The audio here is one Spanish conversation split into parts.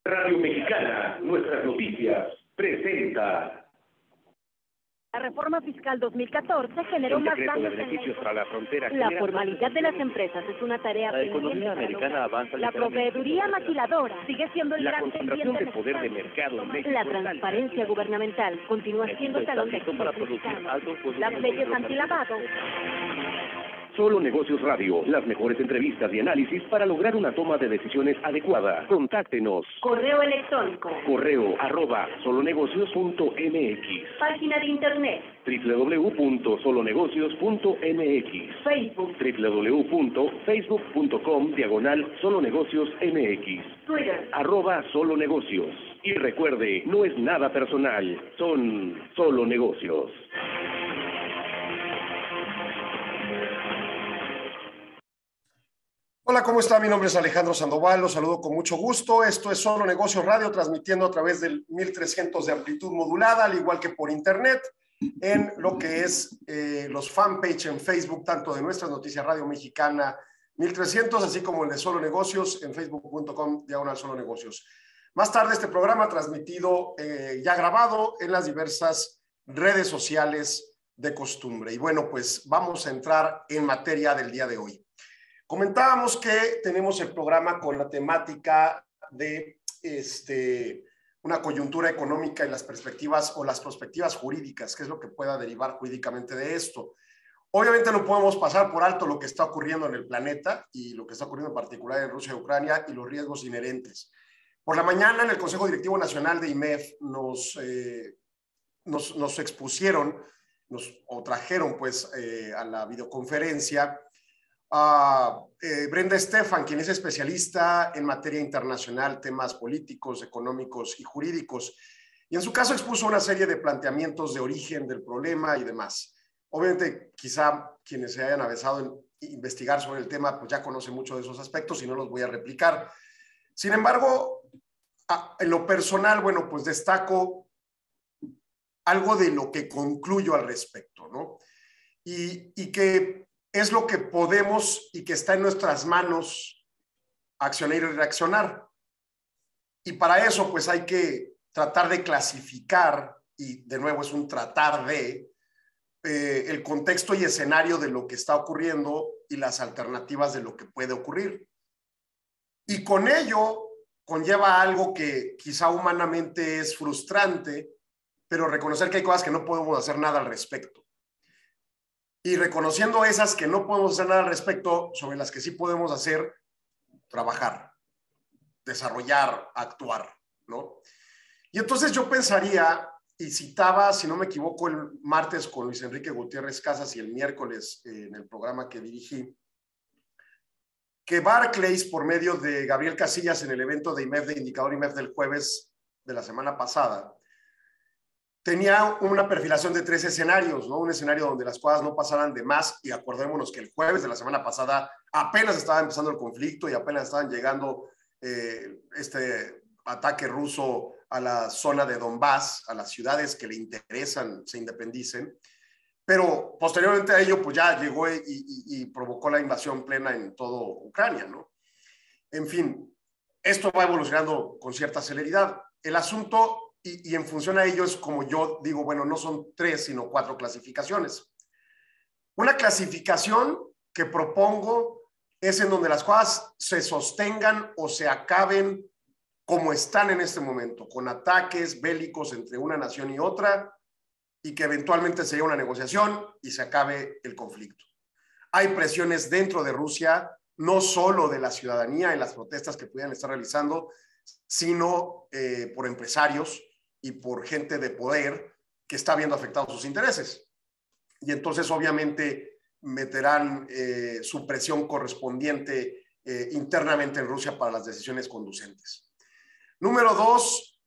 Radio Mexicana, nuestras noticias, presenta. La reforma fiscal 2014 generó más daños de beneficios para la frontera. La formalidad de las empresas es una tarea La economía americana avanza. La proveeduría maquiladora sigue siendo el la gran concentración pendiente de poder de mercado en México. La transparencia gubernamental continúa siendo talón de para producir altos costos. Las leyes antilavado. Solo Negocios Radio, las mejores entrevistas y análisis para lograr una toma de decisiones adecuada. Contáctenos. Correo electrónico. correo@solonegocios.mx. Página de internet. www.solonegocios.mx. Facebook. www.facebook.com/solonegociosmx. Twitter. @solonegocios. Y recuerde, no es nada personal, son solo negocios. Hola, ¿cómo está? Mi nombre es Alejandro Sandoval, los saludo con mucho gusto. Esto es Solo Negocios Radio, transmitiendo a través del 1300 de amplitud modulada, al igual que por internet, en lo que es los fanpage en Facebook, tanto de Nuestras Noticias Radio Mexicana 1300, así como el de Solo Negocios en facebook.com/Solo Negocios. Más tarde este programa transmitido, ya grabado en las diversas redes sociales de costumbre. Y bueno, pues vamos a entrar en materia del día de hoy. Comentábamos que tenemos el programa con la temática de una coyuntura económica y las perspectivas o las perspectivas jurídicas, qué es lo que pueda derivar jurídicamente de esto. Obviamente no podemos pasar por alto lo que está ocurriendo en el planeta y lo que está ocurriendo en particular en Rusia y Ucrania y los riesgos inherentes. Por la mañana en el Consejo Directivo Nacional de IMEF nos expusieron, o trajeron pues a la videoconferencia a Brenda Estefan, quien es especialista en materia internacional, temas políticos, económicos y jurídicos. Y en su caso expuso una serie de planteamientos de origen del problema y demás. Obviamente, quizá quienes se hayan avanzado en investigar sobre el tema, pues ya conocen mucho de esos aspectos y no los voy a replicar. Sin embargo, en lo personal, bueno, pues destaco algo de lo que concluyo al respecto, ¿no? Y que es lo que podemos y que está en nuestras manos accionar y reaccionar. Y para eso, pues hay que tratar de clasificar, y de nuevo es un tratar de, el contexto y escenario de lo que está ocurriendo y las alternativas de lo que puede ocurrir. Y con ello conlleva algo que quizá humanamente es frustrante, pero reconocer que hay cosas que no podemos hacer nada al respecto. Y reconociendo esas que no podemos hacer nada al respecto, sobre las que sí podemos hacer, trabajar, desarrollar, actuar, ¿no? Y entonces yo pensaría, y citaba, si no me equivoco, el martes con Luis Enrique Gutiérrez Casas y el miércoles en el programa que dirigí, que Barclays, por medio de Gabriel Casillas en el evento de IMEF, de Indicador IMEF del jueves de la semana pasada, tenía una perfilación de 3 escenarios, ¿no? Un escenario donde las cosas no pasaran de más, y acordémonos que el jueves de la semana pasada apenas estaba empezando el conflicto y apenas estaban llegando este ataque ruso a la zona de Donbass, a las ciudades que le interesan se independicen, pero posteriormente a ello pues ya llegó y provocó la invasión plena en todo Ucrania, ¿no? En fin, esto va evolucionando con cierta celeridad. El asunto, y en función a ello es como yo digo, bueno, no son 3, sino 4 clasificaciones. Una clasificación que propongo es en donde las cosas se sostengan o se acaben como están en este momento, con ataques bélicos entre una nación y otra, y que eventualmente se llegue a una negociación y se acabe el conflicto. Hay presiones dentro de Rusia, no solo de la ciudadanía en las protestas que pudieran estar realizando, sino por empresarios y por gente de poder que está viendo afectados sus intereses. Y entonces obviamente meterán su presión correspondiente internamente en Rusia para las decisiones conducentes. Número 2,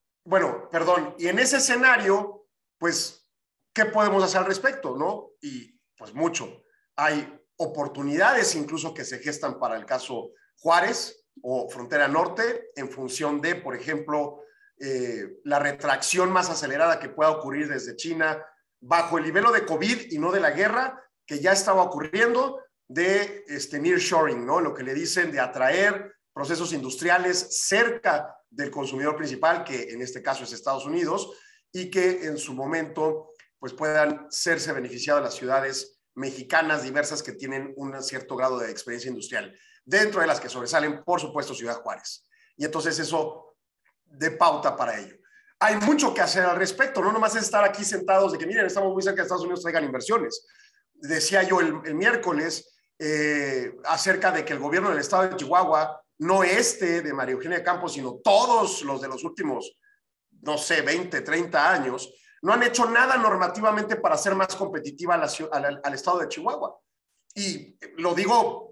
y en ese escenario, pues, ¿qué podemos hacer al respecto, no? Y pues mucho. Hay oportunidades incluso que se gestan para el caso Juárez o Frontera Norte en función de, por ejemplo, la retracción más acelerada que pueda ocurrir desde China bajo el nivel de COVID y no de la guerra que ya estaba ocurriendo, de nearshoring, ¿no? Lo que le dicen de atraer procesos industriales cerca del consumidor principal, que en este caso es Estados Unidos, y que en su momento pues puedan serse beneficiadas las ciudades mexicanas diversas que tienen un cierto grado de experiencia industrial, dentro de las que sobresalen, por supuesto, Ciudad Juárez. Y entonces eso de pauta para ello. Hay mucho que hacer al respecto, no nomás es estar aquí sentados de que miren, estamos muy cerca de Estados Unidos, traigan inversiones. Decía yo el miércoles acerca de que el gobierno del estado de Chihuahua, no de María Eugenia Campos, sino todos los de los últimos, no sé, 20, 30 años, no han hecho nada normativamente para hacer más competitiva al estado de Chihuahua. Y lo digo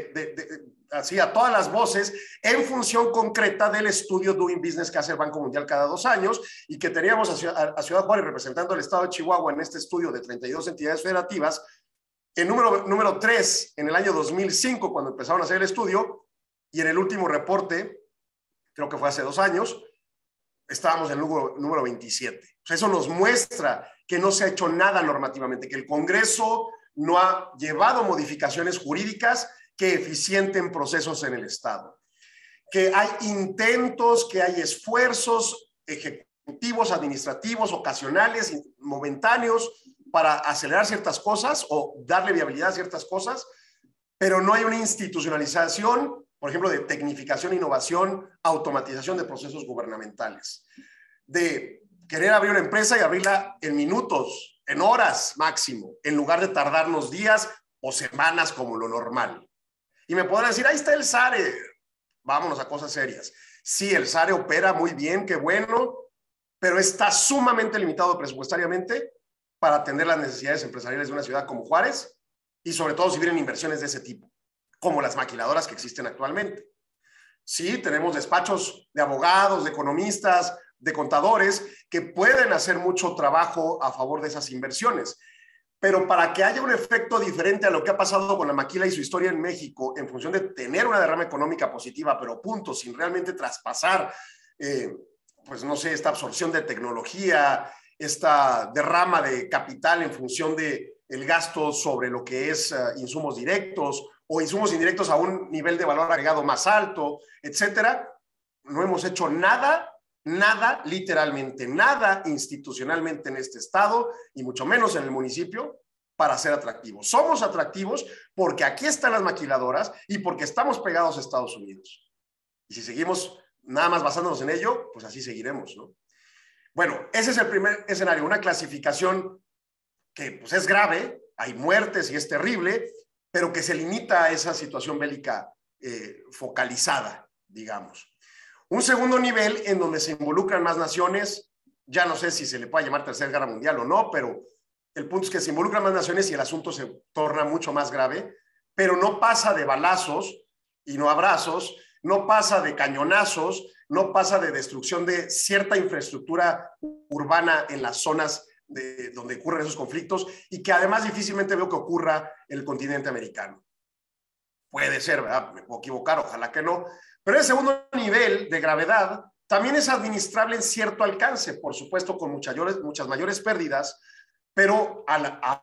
así a todas las voces, en función concreta del estudio Doing Business que hace el Banco Mundial cada 2 años, y que teníamos a Ciudad Juárez representando al estado de Chihuahua en este estudio de 32 entidades federativas. El número 3 en el año 2005, cuando empezaron a hacer el estudio, y en el último reporte, creo que fue hace 2 años, estábamos en el número 27. O sea, eso nos muestra que no se ha hecho nada normativamente, que el Congreso no ha llevado modificaciones jurídicas que eficienten procesos en el Estado, que hay intentos, que hay esfuerzos ejecutivos, administrativos, ocasionales, momentáneos, para acelerar ciertas cosas o darle viabilidad a ciertas cosas, pero no hay una institucionalización, por ejemplo, de tecnificación, innovación, automatización de procesos gubernamentales, de querer abrir una empresa y abrirla en minutos, en horas máximo, en lugar de tardarnos días o semanas como lo normal. Y me podrán decir, ahí está el SARE. Vámonos a cosas serias. Sí, el SARE opera muy bien, qué bueno, pero está sumamente limitado presupuestariamente para atender las necesidades empresariales de una ciudad como Juárez, y sobre todo si vienen inversiones de ese tipo, como las maquiladoras que existen actualmente. Sí, tenemos despachos de abogados, de economistas, de contadores, que pueden hacer mucho trabajo a favor de esas inversiones. Pero para que haya un efecto diferente a lo que ha pasado con la maquila y su historia en México, en función de tener una derrama económica positiva, pero punto, sin realmente traspasar, pues no sé, esta absorción de tecnología, esta derrama de capital en función del gasto sobre lo que es insumos directos o insumos indirectos a un nivel de valor agregado más alto, etcétera, no hemos hecho nada, literalmente nada institucionalmente en este estado y mucho menos en el municipio para ser atractivos. Somos atractivos porque aquí están las maquiladoras y porque estamos pegados a Estados Unidos. Y si seguimos nada más basándonos en ello, pues así seguiremos, ¿no? Bueno, ese es el primer escenario, una clasificación que pues es grave, hay muertes y es terrible, pero que se limita a esa situación bélica focalizada, digamos. Un segundo nivel en donde se involucran más naciones, ya no sé si se le puede llamar Tercera Guerra Mundial o no, pero el punto es que se involucran más naciones y el asunto se torna mucho más grave, pero no pasa de balazos y no abrazos, no pasa de cañonazos, no pasa de destrucción de cierta infraestructura urbana en las zonas donde ocurren esos conflictos y que además difícilmente veo que ocurra en el continente americano. Puede ser, ¿verdad? Me puedo equivocar, ojalá que no. Pero el segundo nivel de gravedad también es administrable en cierto alcance, por supuesto con muchas mayores pérdidas, pero a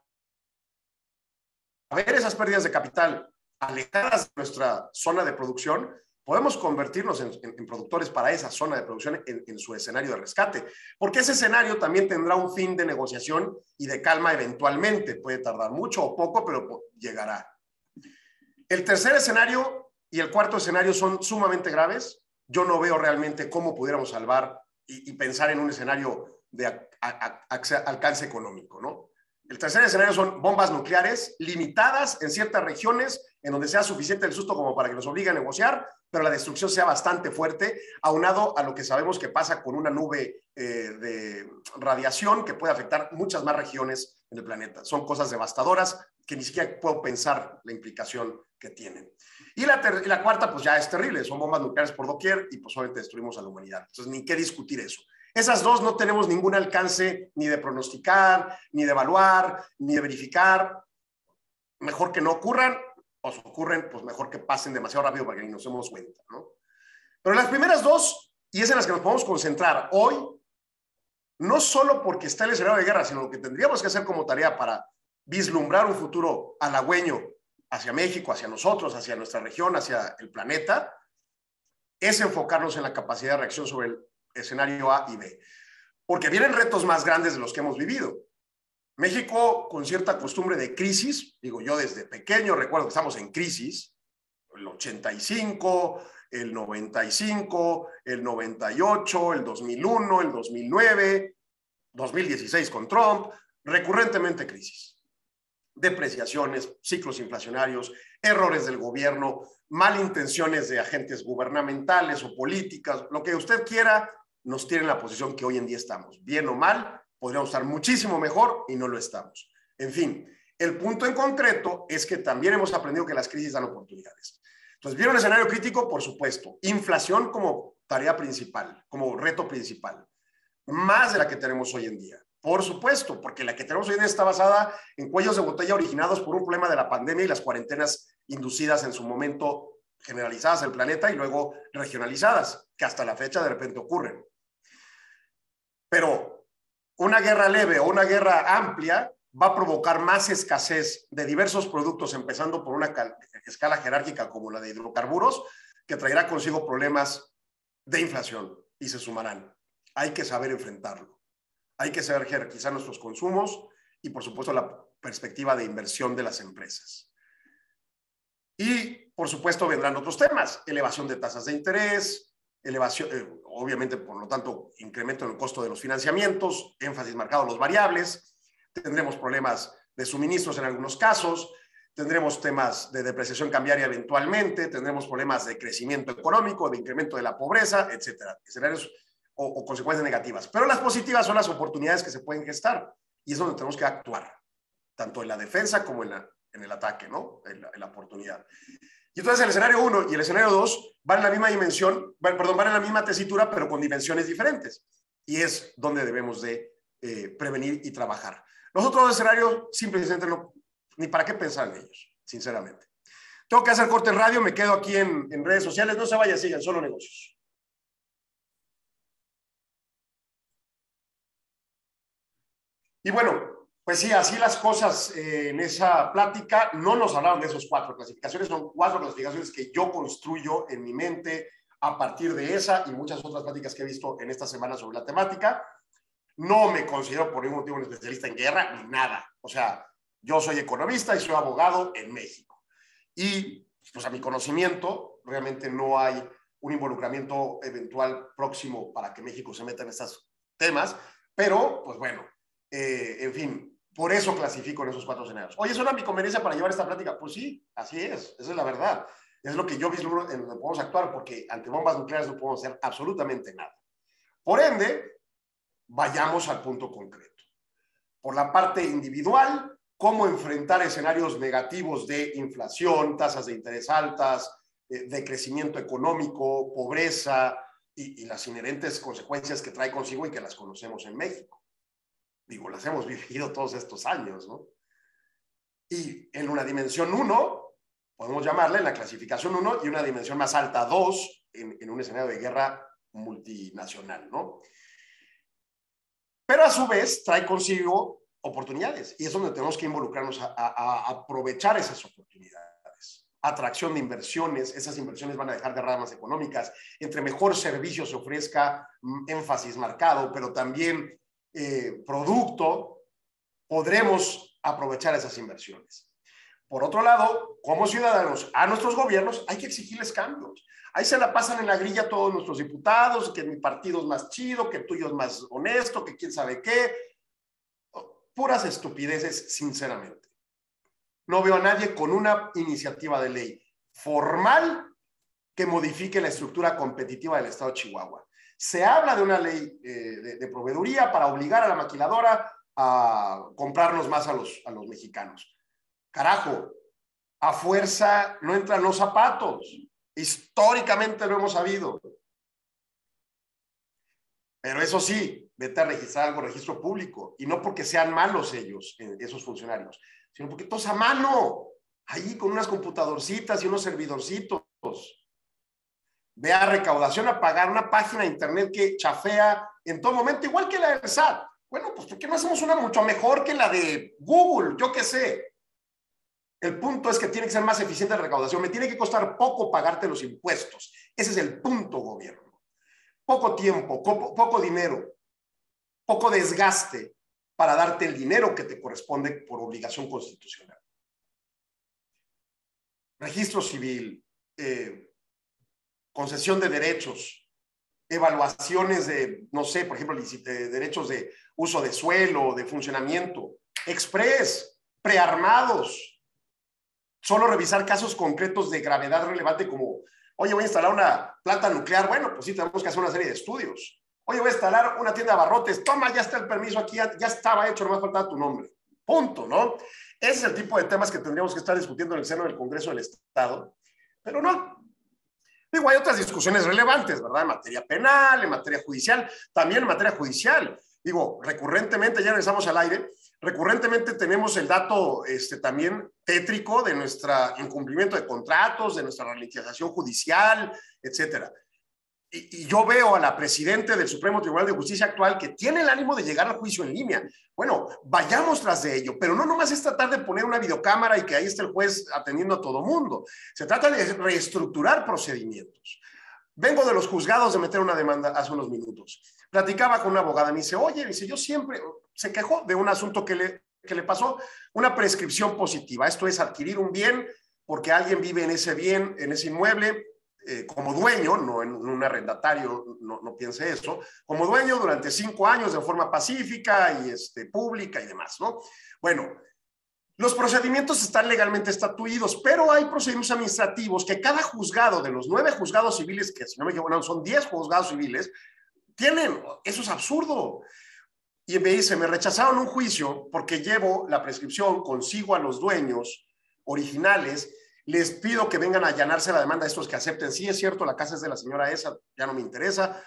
ver esas pérdidas de capital alejadas de nuestra zona de producción, podemos convertirnos en productores para esa zona de producción en su escenario de rescate, porque ese escenario también tendrá un fin de negociación y de calma eventualmente. Puede tardar mucho o poco, pero llegará. El tercer escenario y el cuarto escenario son sumamente graves. Yo no veo realmente cómo pudiéramos salvar y pensar en un escenario de alcance económico, ¿no? El tercer escenario son bombas nucleares limitadas en ciertas regiones en donde sea suficiente el susto como para que nos obligue a negociar, pero la destrucción sea bastante fuerte, aunado a lo que sabemos que pasa con una nube de radiación que puede afectar muchas más regiones en el planeta. Son cosas devastadoras que ni siquiera puedo pensar la implicación que tienen. Y la cuarta, pues ya es terrible, son bombas nucleares por doquier y pues obviamente destruimos a la humanidad. Entonces, ni qué discutir eso. Esas dos no tenemos ningún alcance ni de pronosticar, ni de evaluar, ni de verificar. Mejor que no ocurran, o si ocurren, pues mejor que pasen demasiado rápido para que ni nos demos cuenta, ¿no? Pero las primeras dos, y es en las que nos podemos concentrar hoy, no solo porque está el escenario de guerra, sino lo que tendríamos que hacer como tarea para vislumbrar un futuro halagüeño hacia México, hacia nosotros, hacia nuestra región, hacia el planeta, es enfocarnos en la capacidad de reacción sobre el escenario A y B, porque vienen retos más grandes de los que hemos vivido. México, con cierta costumbre de crisis, digo yo desde pequeño recuerdo que estamos en crisis, el 85, el 95, el 98, el 2001, el 2009, 2016 con Trump, recurrentemente crisis. Depreciaciones, ciclos inflacionarios, errores del gobierno, malintenciones de agentes gubernamentales o políticas, lo que usted quiera, nos tiene en la posición que hoy en día estamos. Bien o mal, podríamos estar muchísimo mejor y no lo estamos. En fin, el punto en concreto es que también hemos aprendido que las crisis dan oportunidades. Entonces, ¿vieron el escenario crítico? Por supuesto. Inflación como tarea principal, como reto principal. Más de la que tenemos hoy en día. Por supuesto, porque la que tenemos hoy en día está basada en cuellos de botella originados por un problema de la pandemia y las cuarentenas inducidas en su momento generalizadas en el planeta y luego regionalizadas, que hasta la fecha de repente ocurren. Pero una guerra leve o una guerra amplia va a provocar más escasez de diversos productos, empezando por una escala jerárquica como la de hidrocarburos, que traerá consigo problemas de inflación y se sumarán. Hay que saber enfrentarlo. Hay que saber jerarquizar nuestros consumos y, por supuesto, la perspectiva de inversión de las empresas. Y, por supuesto, vendrán otros temas. Elevación de tasas de interés, elevación, obviamente, por lo tanto, incremento en el costo de los financiamientos, énfasis marcado en los variables. Tendremos problemas de suministros en algunos casos. Tendremos temas de depreciación cambiaria eventualmente. Tendremos problemas de crecimiento económico, de incremento de la pobreza, etcétera. Escenarios o consecuencias negativas. Pero las positivas son las oportunidades que se pueden gestar y es donde tenemos que actuar, tanto en la defensa como en el ataque, ¿no? En la oportunidad. Y entonces el escenario 1 y el escenario 2 van en la misma dimensión, van en la misma tesitura, pero con dimensiones diferentes. Y es donde debemos de prevenir y trabajar. Los otros escenarios, simplemente no, ni para qué pensar en ellos, sinceramente. Tengo que hacer corte en radio, me quedo aquí en redes sociales. No se vayan, sigan, solo negocios. Y bueno, pues sí, así las cosas en esa plática. No nos hablaron de esos 4 clasificaciones, son 4 clasificaciones que yo construyo en mi mente a partir de esa y muchas otras pláticas que he visto en esta semana sobre la temática. No me considero por ningún motivo un especialista en guerra ni nada. O sea, yo soy economista y soy abogado en México. Y pues a mi conocimiento realmente no hay un involucramiento eventual próximo para que México se meta en estos temas, pero pues bueno, en fin, por eso clasifico en esos 4 escenarios. Oye, ¿es una mi conveniencia para llevar esta plática? Pues sí, así es, esa es la verdad. Es lo que yo vislumbro en donde podemos actuar, porque ante bombas nucleares no podemos hacer absolutamente nada. Por ende, vayamos al punto concreto. Por la parte individual, cómo enfrentar escenarios negativos de inflación, tasas de interés altas, de crecimiento económico, pobreza y las inherentes consecuencias que trae consigo y que las conocemos en México. Digo, las hemos vivido todos estos años, ¿no? Y en una dimensión 1, podemos llamarla en la clasificación 1, y una dimensión más alta 2, en un escenario de guerra multinacional, ¿no? Pero a su vez trae consigo oportunidades, y es donde tenemos que involucrarnos a aprovechar esas oportunidades. Atracción de inversiones, esas inversiones van a dejar derramas económicas, entre mejor servicio se ofrezca, énfasis marcado, pero también producto, podremos aprovechar esas inversiones. Por otro lado, como ciudadanos, a nuestros gobiernos hay que exigirles cambios. Ahí se la pasan en la grilla todos nuestros diputados, que mi partido es más chido, que el tuyo es más honesto, que quién sabe qué. Puras estupideces, sinceramente. No veo a nadie con una iniciativa de ley formal que modifique la estructura competitiva del Estado de Chihuahua. Se habla de una ley de proveeduría para obligar a la maquiladora a comprarnos más a los mexicanos. Carajo, a fuerza no entran los zapatos. Históricamente lo hemos sabido. Pero eso sí, vete a registrar algo, registro público. Y no porque sean malos ellos, esos funcionarios, sino porque todos a mano, ahí con unas computadorcitas y unos servidorcitos. Ve a recaudación a pagar una página de internet que chafea en todo momento, igual que la del SAT. Bueno, pues ¿por qué no hacemos una mucho mejor que la de Google? Yo qué sé. El punto es que tiene que ser más eficiente la recaudación. Me tiene que costar poco pagarte los impuestos. Ese es el punto, gobierno. Poco tiempo, poco dinero, poco desgaste para darte el dinero que te corresponde por obligación constitucional. Registro civil, concesión de derechos, evaluaciones de, no sé, por ejemplo, derechos de uso de suelo, de funcionamiento, express, prearmados. Solo revisar casos concretos de gravedad relevante como, oye, voy a instalar una planta nuclear. Bueno, pues sí, tenemos que hacer una serie de estudios. Oye, voy a instalar una tienda de abarrotes. Toma, ya está el permiso aquí, ya estaba hecho, nomás faltaba tu nombre. Punto, ¿no? Ese es el tipo de temas que tendríamos que estar discutiendo en el seno del Congreso del Estado, pero no. Digo, hay otras discusiones relevantes, ¿verdad? En materia penal, en materia judicial, también en materia judicial. Digo, recurrentemente, ya regresamos al aire, recurrentemente tenemos el dato también tétrico de nuestro incumplimiento de contratos, de nuestra ralentización judicial, etcétera. Y yo veo a la presidenta del Supremo Tribunal de Justicia actual que tiene el ánimo de llegar al juicio en línea. Bueno, vayamos tras de ello, pero no nomás es tratar de poner una videocámara y que ahí esté el juez atendiendo a todo mundo. Se trata de reestructurar procedimientos. Vengo de los juzgados de meter una demanda hace unos minutos. Platicaba con una abogada, me dice, oye, yo siempre, se quejó de un asunto que le pasó, una prescripción positiva. Esto es adquirir un bien porque alguien vive en ese bien, en ese inmueble, como dueño, no en un arrendatario, no piense eso, como dueño durante 5 años de forma pacífica y pública y demás, ¿no? Bueno, los procedimientos están legalmente estatuidos, pero hay procedimientos administrativos que cada juzgado de los 9 juzgados civiles, que si no me equivoco, son 10 juzgados civiles, tienen. Eso es absurdo. Y me dice, me rechazaron un juicio porque llevo la prescripción consigo a los dueños originales. Les pido que vengan a allanarse la demanda de estos que acepten. Sí, es cierto, la casa es de la señora esa, ya no me interesa,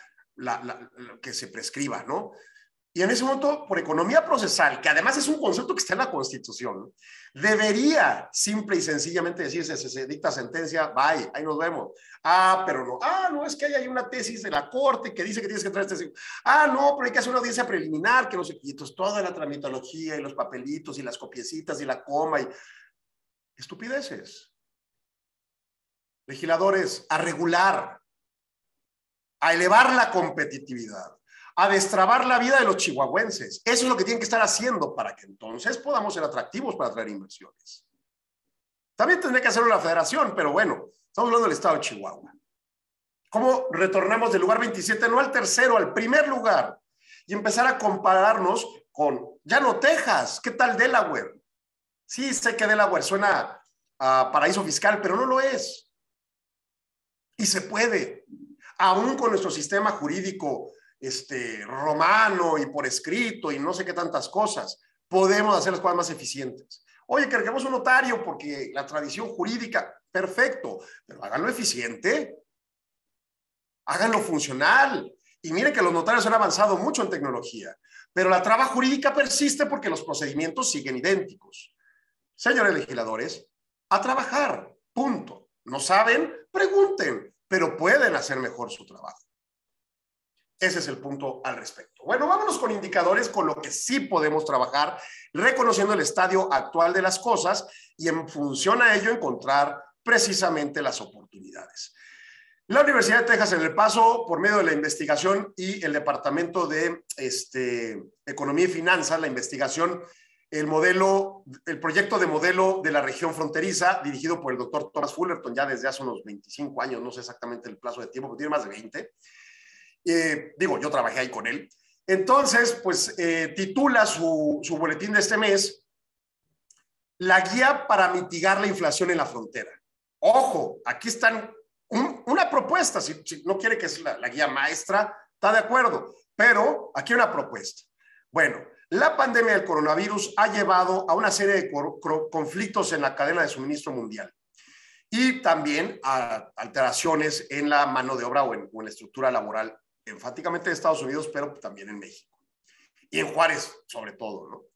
que se prescriba, ¿no? Y en ese momento, por economía procesal, que además es un concepto que está en la Constitución, debería simple y sencillamente decirse, se dicta sentencia, bye, ahí nos vemos. Ah, pero no. Ah, no, es que hay una tesis de la Corte que dice que tienes que traer este. Ah, no, pero hay que hacer una audiencia preliminar, que no sé qué. Entonces, toda la tramitología y los papelitos y las copiecitas y la coma y estupideces. Legisladores, a regular, a elevar la competitividad, a destrabar la vida de los chihuahuenses. Eso es lo que tienen que estar haciendo para que entonces podamos ser atractivos para atraer inversiones. También tendría que hacerlo la federación, pero bueno, estamos hablando del estado de Chihuahua. ¿Cómo retornamos del lugar 27, no al tercero, al primer lugar? Y empezar a compararnos con, ya no Texas, ¿qué tal Delaware? Sí, sé que Delaware suena a paraíso fiscal, pero no lo es. Y se puede, aún con nuestro sistema jurídico romano y por escrito y no sé qué tantas cosas, podemos hacer las cosas más eficientes. Oye, que queremos un notario porque la tradición jurídica, perfecto, pero háganlo eficiente, háganlo funcional. Y miren que los notarios han avanzado mucho en tecnología, pero la traba jurídica persiste porque los procedimientos siguen idénticos. Señores legisladores, a trabajar, punto. ¿No saben? Pregunten, pero pueden hacer mejor su trabajo. Ese es el punto al respecto. Bueno, vámonos con indicadores con lo que sí podemos trabajar, reconociendo el estadio actual de las cosas y en función a ello encontrar precisamente las oportunidades. La Universidad de Texas en El Paso, por medio de la investigación y el Departamento de Economía y Finanzas, la investigación, el proyecto de modelo de la región fronteriza, dirigido por el doctor Thomas Fullerton, ya desde hace unos 25 años, no sé exactamente el plazo de tiempo, pero tiene más de 20. Yo trabajé ahí con él. Entonces, pues, titula su boletín de este mes, La guía para mitigar la inflación en la frontera. Ojo, aquí están una propuesta, si no quiere que sea la guía maestra, está de acuerdo, pero aquí una propuesta. Bueno, la pandemia del coronavirus ha llevado a una serie de conflictos en la cadena de suministro mundial y también a alteraciones en la mano de obra o en la estructura laboral, enfáticamente de Estados Unidos, pero también en México y en Juárez sobre todo, ¿no?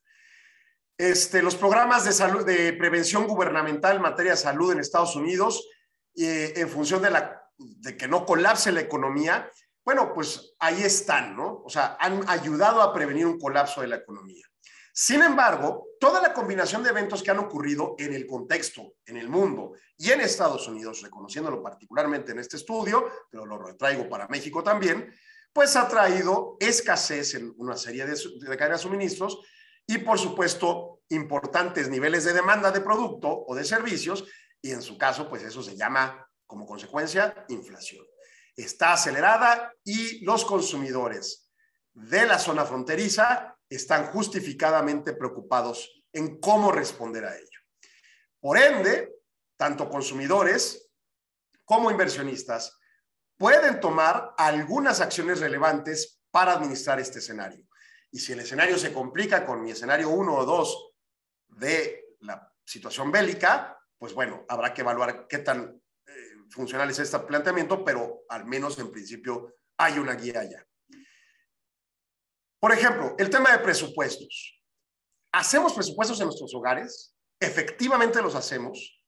Los programas de salud, de prevención gubernamental en materia de salud en Estados Unidos, en función de que no colapse la economía, bueno, pues ahí están, ¿no? O sea, han ayudado a prevenir un colapso de la economía. Sin embargo, toda la combinación de eventos que han ocurrido en el contexto, en el mundo y en Estados Unidos, reconociéndolo particularmente en este estudio, pero lo retraigo para México también, pues ha traído escasez en una serie de cadenas de suministros y, por supuesto, importantes niveles de demanda de producto o de servicios, y en su caso, pues eso se llama, como consecuencia, inflación. Está acelerada y los consumidores de la zona fronteriza están justificadamente preocupados en cómo responder a ello. Por ende, tanto consumidores como inversionistas pueden tomar algunas acciones relevantes para administrar este escenario. Y si el escenario se complica con mi escenario 1 o 2 de la situación bélica, pues bueno, habrá que evaluar qué tan funcional es este planteamiento, pero al menos en principio hay una guía ya. Por ejemplo, el tema de presupuestos. ¿Hacemos presupuestos en nuestros hogares? ¿Efectivamente los hacemos?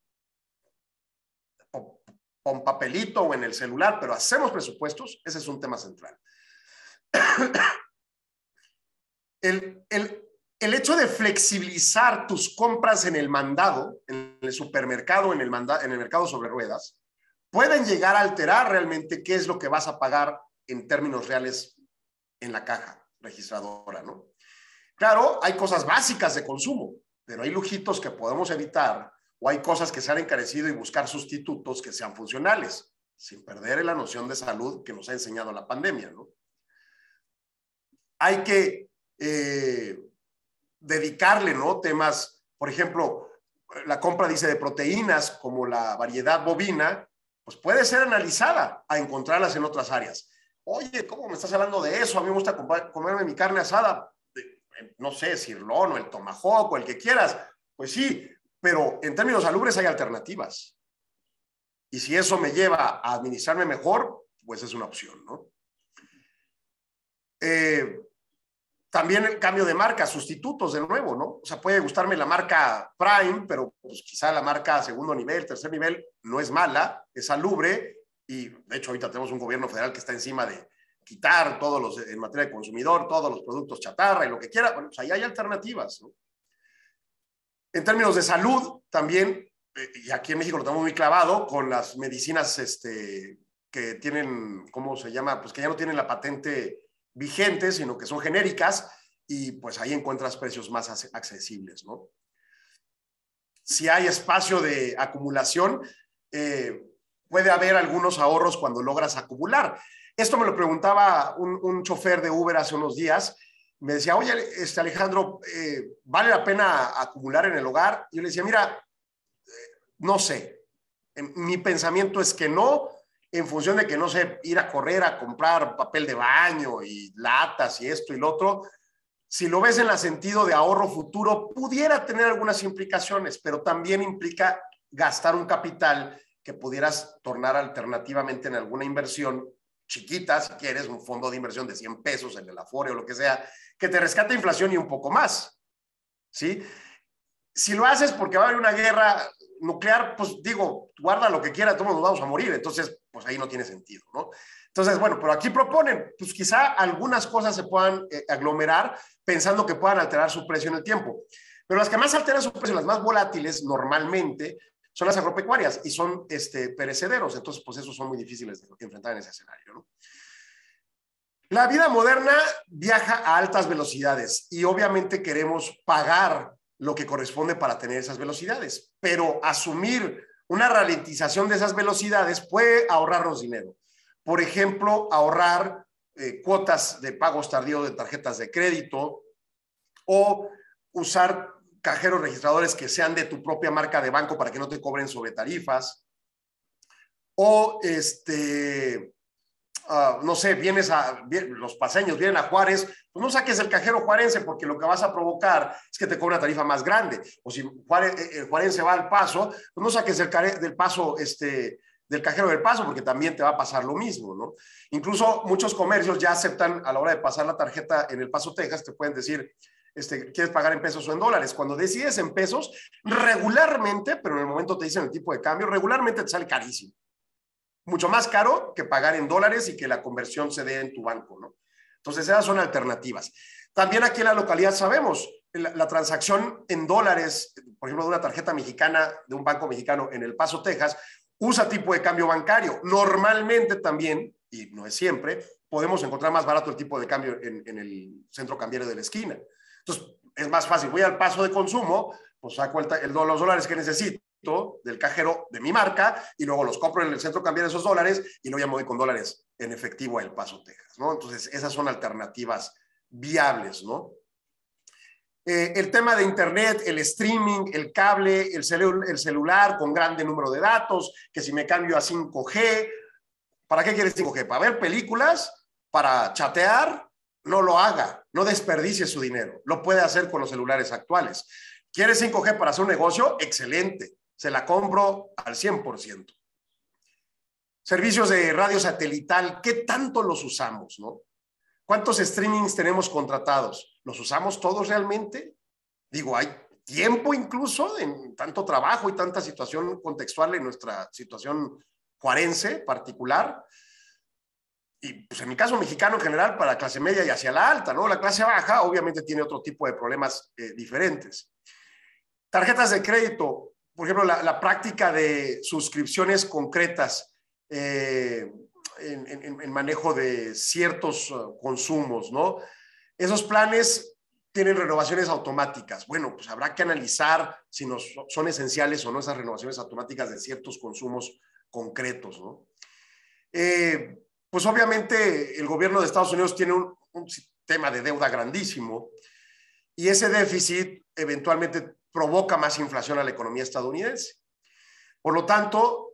Con papelito o en el celular, pero ¿hacemos presupuestos? Ese es un tema central. El hecho de flexibilizar tus compras en el mandado, en el supermercado, en el mercado sobre ruedas, pueden llegar a alterar realmente qué es lo que vas a pagar en términos reales en la caja registradora, ¿no? Claro, hay cosas básicas de consumo, pero hay lujitos que podemos evitar o hay cosas que se han encarecido y buscar sustitutos que sean funcionales, sin perder la noción de salud que nos ha enseñado la pandemia, ¿no? Hay que dedicarle, ¿no? Temas, por ejemplo, la compra, dice, de proteínas como la variedad bovina, pues puede ser analizada a encontrarlas en otras áreas. Oye, ¿cómo me estás hablando de eso? A mí me gusta comerme mi carne asada, no sé, sirloin o el tomahawk o el que quieras. Pues sí, pero en términos salubres hay alternativas. Y si eso me lleva a administrarme mejor, pues es una opción, ¿no? También el cambio de marca, sustitutos de nuevo, ¿no? O sea, puede gustarme la marca Prime, pero pues quizá la marca segundo nivel, tercer nivel, no es mala, es salubre, y de hecho ahorita tenemos un gobierno federal que está encima de quitar todos los, en materia de consumidor, todos los productos chatarra y lo que quiera. Bueno, pues ahí hay alternativas, ¿no? En términos de salud, también, y aquí en México lo tenemos muy clavado, con las medicinas que tienen, ¿cómo se llama? Pues que ya no tienen la patente vigente, sino que son genéricas, y pues ahí encuentras precios más accesibles, ¿no? Si hay espacio de acumulación, puede haber algunos ahorros cuando logras acumular. Esto me lo preguntaba un chofer de Uber hace unos días. Me decía, oye, Alejandro, ¿vale la pena acumular en el hogar? Y yo le decía, mira, no sé. Mi pensamiento es que no, en función de que, no sé, ir a correr a comprar papel de baño y latas y esto y lo otro. Si lo ves en el sentido de ahorro futuro, pudiera tener algunas implicaciones, pero también implica gastar un capital que pudieras tornar alternativamente en alguna inversión chiquita, si quieres, un fondo de inversión de 100 pesos en el Afore o lo que sea, que te rescate inflación y un poco más, ¿sí? Si lo haces porque va a haber una guerra nuclear, pues digo, guarda lo que quiera, todos nos vamos a morir, entonces, pues ahí no tiene sentido, ¿no? Entonces, bueno, pero aquí proponen, pues quizá algunas cosas se puedan aglomerar pensando que puedan alterar su precio en el tiempo, pero las que más alteran su precio, las más volátiles normalmente, son las agropecuarias y son perecederos, entonces pues esos son muy difíciles de enfrentar en ese escenario, ¿no? La vida moderna viaja a altas velocidades y obviamente queremos pagar lo que corresponde para tener esas velocidades, pero asumir una ralentización de esas velocidades puede ahorrarnos dinero. Por ejemplo, ahorrar cuotas de pagos tardíos de tarjetas de crédito o usar cajeros registradores que sean de tu propia marca de banco para que no te cobren sobre tarifas. O, no sé, los paseños vienen a Juárez, pues no saques el cajero juarense porque lo que vas a provocar es que te cobre una tarifa más grande. O si Juarense va al Paso, pues no saques del Paso, del cajero del Paso porque también te va a pasar lo mismo, ¿no? Incluso muchos comercios ya aceptan a la hora de pasar la tarjeta en El Paso, Texas, te pueden decir, ¿quieres pagar en pesos o en dólares? Cuando decides en pesos, regularmente, pero en el momento te dicen el tipo de cambio, regularmente te sale carísimo. Mucho más caro que pagar en dólares y que la conversión se dé en tu banco, ¿no? Entonces, esas son alternativas. También aquí en la localidad sabemos, la transacción en dólares, por ejemplo, de una tarjeta mexicana, de un banco mexicano en El Paso, Texas, usa tipo de cambio bancario. Normalmente también, y no es siempre, podemos encontrar más barato el tipo de cambio en el centro cambiario de la esquina. Entonces, es más fácil. Voy al Paso de consumo, pues saco los dólares que necesito del cajero de mi marca y luego los compro en el centro cambiario esos dólares y luego ya me voy con dólares en efectivo a El Paso, Texas, ¿no? Entonces, esas son alternativas viables, ¿no? El tema de internet, el streaming, el cable, el celular con grande número de datos, que si me cambio a 5G, ¿para qué quieres 5G? ¿Para ver películas? ¿Para chatear? No lo haga, no desperdicie su dinero, lo puede hacer con los celulares actuales. ¿Quieres 5G para hacer un negocio? Excelente, se la compro al 100%. Servicios de radio satelital, ¿qué tanto los usamos, no? ¿Cuántos streamings tenemos contratados? ¿Los usamos todos realmente? Digo, hay tiempo incluso en tanto trabajo y tanta situación contextual en nuestra situación juarense particular. Y pues en mi caso mexicano en general para la clase media y hacia la alta, ¿no? La clase baja obviamente tiene otro tipo de problemas diferentes. Tarjetas de crédito, por ejemplo, la práctica de suscripciones concretas en manejo de ciertos consumos, ¿no? Esos planes tienen renovaciones automáticas. Bueno, pues habrá que analizar si son esenciales o no esas renovaciones automáticas de ciertos consumos concretos, ¿no? Pues obviamente el gobierno de Estados Unidos tiene un sistema de deuda grandísimo y ese déficit eventualmente provoca más inflación a la economía estadounidense. Por lo tanto,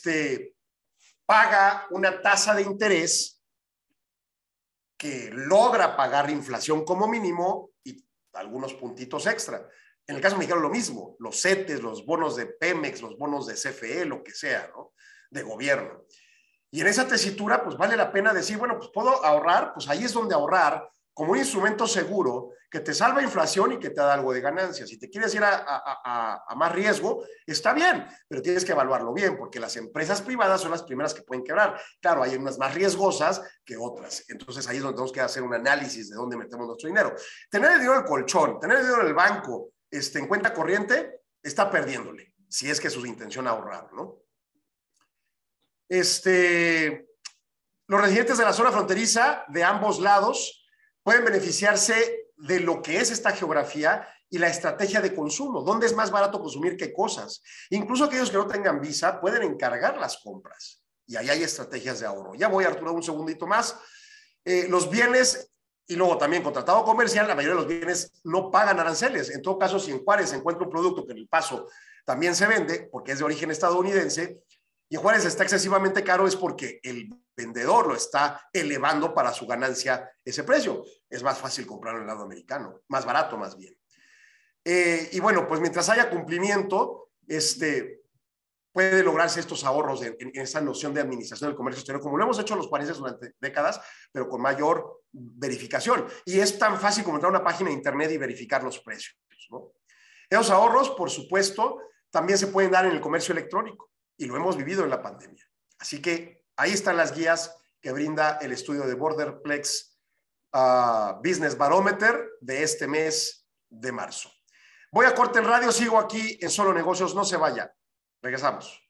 paga una tasa de interés que logra pagar la inflación como mínimo y algunos puntitos extra. En el caso mexicano lo mismo, los CETES, los bonos de Pemex, los bonos de CFE, lo que sea, ¿no? De gobierno. Y en esa tesitura, pues vale la pena decir, bueno, pues puedo ahorrar, pues ahí es donde ahorrar como un instrumento seguro que te salva inflación y que te da algo de ganancia. Si te quieres ir a más riesgo, está bien, pero tienes que evaluarlo bien, porque las empresas privadas son las primeras que pueden quebrar. Claro, hay unas más riesgosas que otras. Entonces ahí es donde tenemos que hacer un análisis de dónde metemos nuestro dinero. Tener el dinero en el colchón, tener el dinero en el banco, en cuenta corriente, está perdiéndole, si es que es su intención ahorrar, ¿no? Los residentes de la zona fronteriza de ambos lados pueden beneficiarse de lo que es esta geografía y la estrategia de consumo. ¿Dónde es más barato consumir qué cosas? Incluso aquellos que no tengan visa pueden encargar las compras y ahí hay estrategias de ahorro. Ya voy, Arturo, un segundito más. Los bienes y luego también con tratado comercial, la mayoría de los bienes no pagan aranceles. En todo caso, si en Juárez se encuentra un producto que en El Paso también se vende porque es de origen estadounidense, y en Juárez está excesivamente caro, es porque el vendedor lo está elevando para su ganancia ese precio. Es más fácil comprarlo en el lado americano, más barato más bien. Y bueno, pues mientras haya cumplimiento, puede lograrse estos ahorros en esa noción de administración del comercio exterior, como lo hemos hecho los juarenses durante décadas, pero con mayor verificación. Y es tan fácil como entrar a una página de internet y verificar los precios, ¿no? Esos ahorros, por supuesto, también se pueden dar en el comercio electrónico. Y lo hemos vivido en la pandemia. Así que ahí están las guías que brinda el estudio de Borderplex Business Barometer de este mes de marzo. Voy a corte en radio, sigo aquí en Solo Negocios, no se vayan. Regresamos.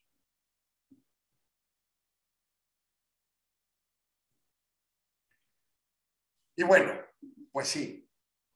Y bueno, pues sí.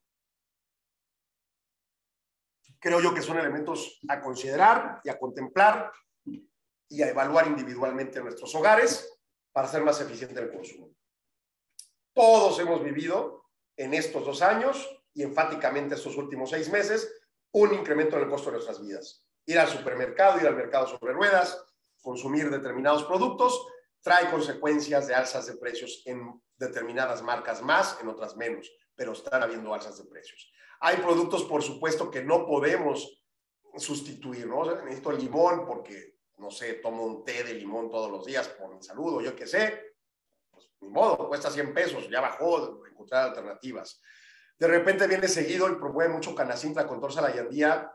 Creo yo que son elementos a considerar y a contemplar y a evaluar individualmente en nuestros hogares para hacer más eficiente el consumo. Todos hemos vivido en estos 2 años y enfáticamente estos últimos 6 meses un incremento en el costo de nuestras vidas. Ir al supermercado, ir al mercado sobre ruedas, consumir determinados productos, trae consecuencias de alzas de precios en determinadas marcas más, en otras menos, pero están habiendo alzas de precios. Hay productos, por supuesto, que no podemos sustituir, ¿no? O sea, necesito el limón porque no sé, tomo un té de limón todos los días por mi salud o yo qué sé, pues ni modo, cuesta 100 pesos, ya bajó, encontrar alternativas. De repente viene seguido y promueve mucho Canacintra con torsa la yandía,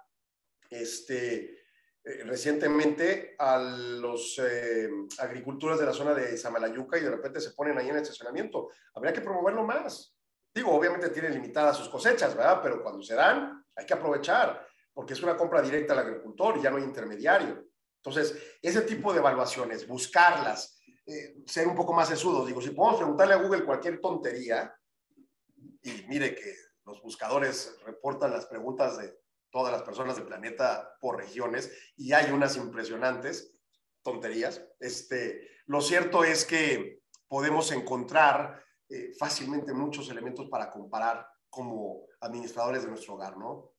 recientemente a los agricultores de la zona de Samalayuca y de repente se ponen ahí en el estacionamiento. Habría que promoverlo más. Digo, obviamente tienen limitadas sus cosechas, ¿verdad? Pero cuando se dan, hay que aprovechar, porque es una compra directa al agricultor y ya no hay intermediario. Entonces, ese tipo de evaluaciones, buscarlas, ser un poco más sesudos. Digo, si podemos preguntarle a Google cualquier tontería, y mire que los buscadores reportan las preguntas de todas las personas del planeta por regiones, y hay unas impresionantes tonterías. Lo cierto es que podemos encontrar fácilmente muchos elementos para comparar como administradores de nuestro hogar, ¿no?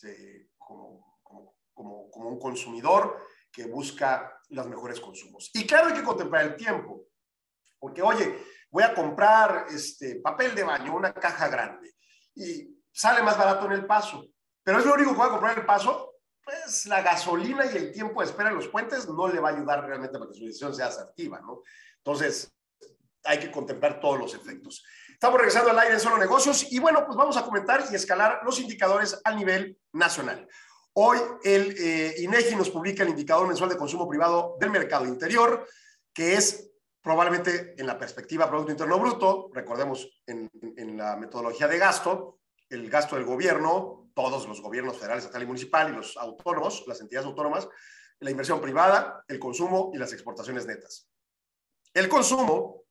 Como un consumidor que busca los mejores consumos. Y claro, hay que contemplar el tiempo, porque, oye, voy a comprar papel de baño, una caja grande, y sale más barato en El Paso, pero es lo único que voy a comprar en El Paso. Pues la gasolina y el tiempo de espera en los puentes no le va a ayudar realmente para que su decisión sea asertiva, ¿no? Entonces, hay que contemplar todos los efectos. Estamos regresando al aire en Solo Negocios y bueno, pues vamos a comentar y escalar los indicadores a nivel nacional. Hoy el INEGI nos publica el indicador mensual de consumo privado del mercado interior, que es probablemente en la perspectiva Producto Interno Bruto, recordemos en la metodología de gasto, el gasto del gobierno, todos los gobiernos federal, estatal y municipal y los autónomos, las entidades autónomas, la inversión privada, el consumo y las exportaciones netas. El consumo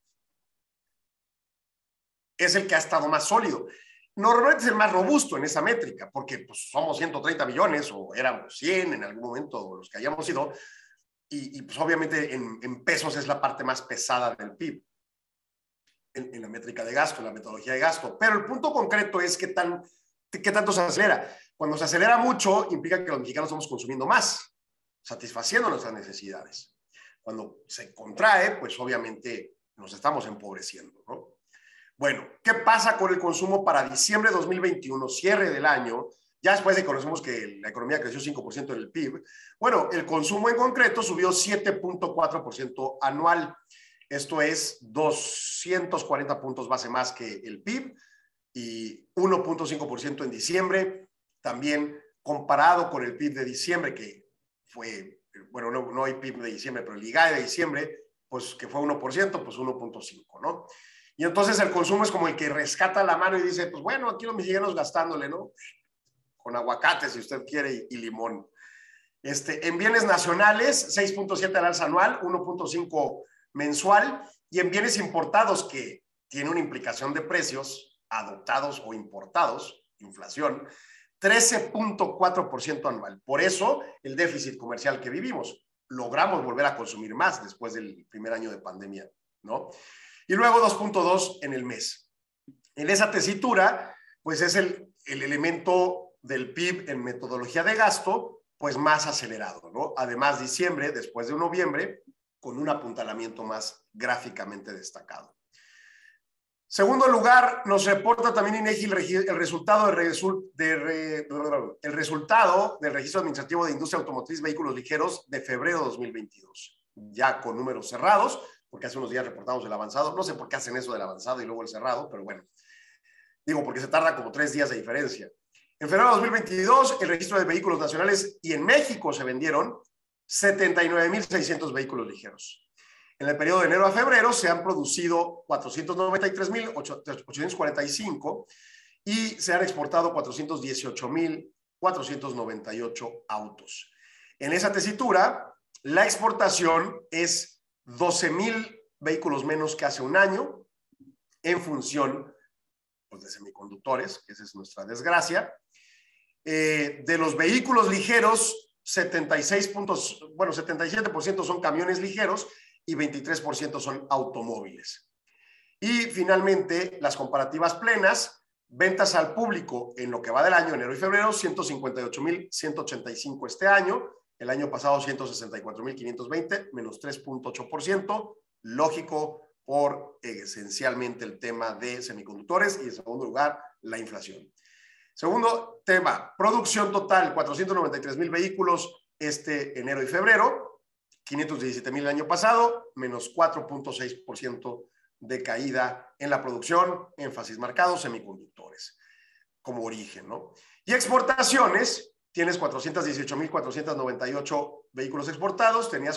es el que ha estado más sólido. Normalmente es el más robusto en esa métrica, porque pues, somos 130 millones o éramos 100 en algún momento, los que hayamos sido, y pues obviamente en pesos es la parte más pesada del PIB, en la métrica de gasto, en la metodología de gasto. Pero el punto concreto es qué tanto se acelera. Cuando se acelera mucho, implica que los mexicanos estamos consumiendo más, satisfaciendo nuestras necesidades. Cuando se contrae, pues obviamente nos estamos empobreciendo, ¿no? Bueno, ¿qué pasa con el consumo para diciembre de 2021, cierre del año? Ya después de que conocemos que la economía creció 5% en el PIB. Bueno, el consumo en concreto subió 7.4% anual. Esto es 240 puntos base más que el PIB y 1.5% en diciembre. También comparado con el PIB de diciembre, que fue, bueno, no hay PIB de diciembre, pero el IGAE de diciembre, pues que fue 1%, pues 1.5%, ¿no? Y entonces el consumo es como el que rescata la mano y dice, pues bueno, aquí los mexicanos gastándole, ¿no? Con aguacate, si usted quiere, y limón. En bienes nacionales, 6.7 al alza anual, 1.5 mensual, y en bienes importados, que tiene una implicación de precios adoptados o importados, inflación, 13.4% anual. Por eso, el déficit comercial que vivimos. Logramos volver a consumir más después del primer año de pandemia, ¿no? Y luego 2.2 en el mes. En esa tesitura, pues es el elemento del PIB en metodología de gasto, pues más acelerado, ¿no? Además, diciembre, después de noviembre, con un apuntalamiento más gráficamente destacado. Segundo lugar, nos reporta también INEGI el resultado del Registro Administrativo de Industria Automotriz Vehículos Ligeros de febrero de 2022, ya con números cerrados, porque hace unos días reportamos el avanzado. No sé por qué hacen eso del avanzado y luego el cerrado, pero bueno, digo porque se tarda como 3 días de diferencia. En febrero de 2022, el registro de vehículos nacionales y en México se vendieron 79.600 vehículos ligeros. En el periodo de enero a febrero se han producido 493.845 y se han exportado 418.498 autos. En esa tesitura, la exportación es 12,000 vehículos menos que hace un año en función pues, de semiconductores, que esa es nuestra desgracia. De los vehículos ligeros, 77% son camiones ligeros y 23% son automóviles. Y finalmente, las comparativas plenas, ventas al público en lo que va del año, enero y febrero, 158.185 este año, el año pasado 164.520, menos 3.8%, lógico por esencialmente el tema de semiconductores y en segundo lugar, la inflación. Segundo tema, producción total, 493,000 vehículos enero y febrero, 517,000 el año pasado, menos 4.6% de caída en la producción, énfasis marcado, semiconductores como origen, ¿no? Y exportaciones, tienes 418,498 vehículos exportados, tenías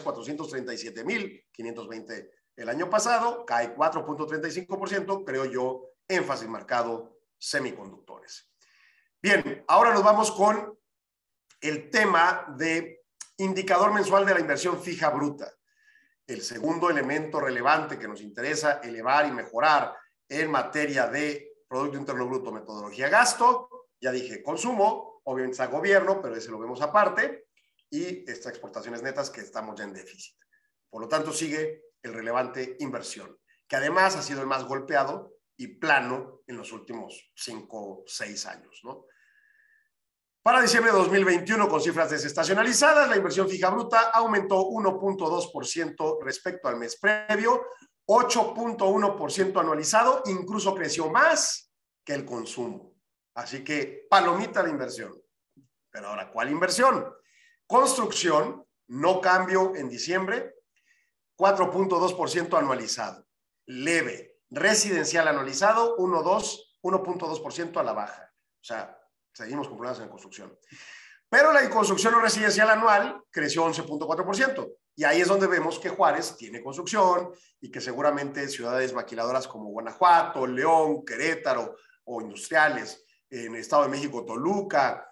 437,520 el año pasado, cae 4.35%, creo yo, énfasis marcado semiconductores. Bien, ahora nos vamos con el tema de indicador mensual de la inversión fija bruta. El segundo elemento relevante que nos interesa elevar y mejorar en materia de Producto Interno Bruto, metodología gasto. Ya dije consumo, obviamente está gobierno, pero ese lo vemos aparte. Y estas exportaciones netas que estamos ya en déficit. Por lo tanto, sigue el relevante inversión, que además ha sido el más golpeado y plano en los últimos 5 o 6 años, ¿no? Para diciembre de 2021, con cifras desestacionalizadas, la inversión fija bruta aumentó 1.2% respecto al mes previo, 8.1% anualizado, incluso creció más que el consumo. Así que palomita la inversión. Pero ahora, ¿cuál inversión? Construcción, no cambio en diciembre, 4.2% anualizado. Leve. Residencial anualizado, 1.2% a la baja. O sea, seguimos con problemas en construcción. Pero la construcción no residencial anual creció 11.4%. Y ahí es donde vemos que Juárez tiene construcción y que seguramente ciudades maquiladoras como Guanajuato, León, Querétaro o industriales, en el Estado de México, Toluca,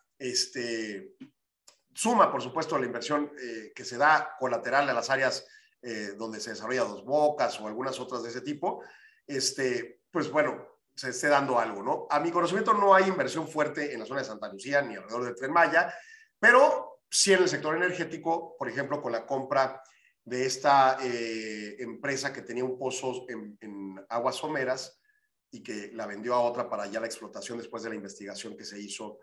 suma, por supuesto, la inversión que se da colateral a las áreas donde se desarrolla Dos Bocas o algunas otras de ese tipo, pues bueno, se esté dando algo, ¿no? A mi conocimiento no hay inversión fuerte en la zona de Santa Lucía ni alrededor del Tren Maya, pero sí en el sector energético, por ejemplo, con la compra de esta empresa que tenía un pozo en aguas someras y que la vendió a otra para ya la explotación después de la investigación que se hizo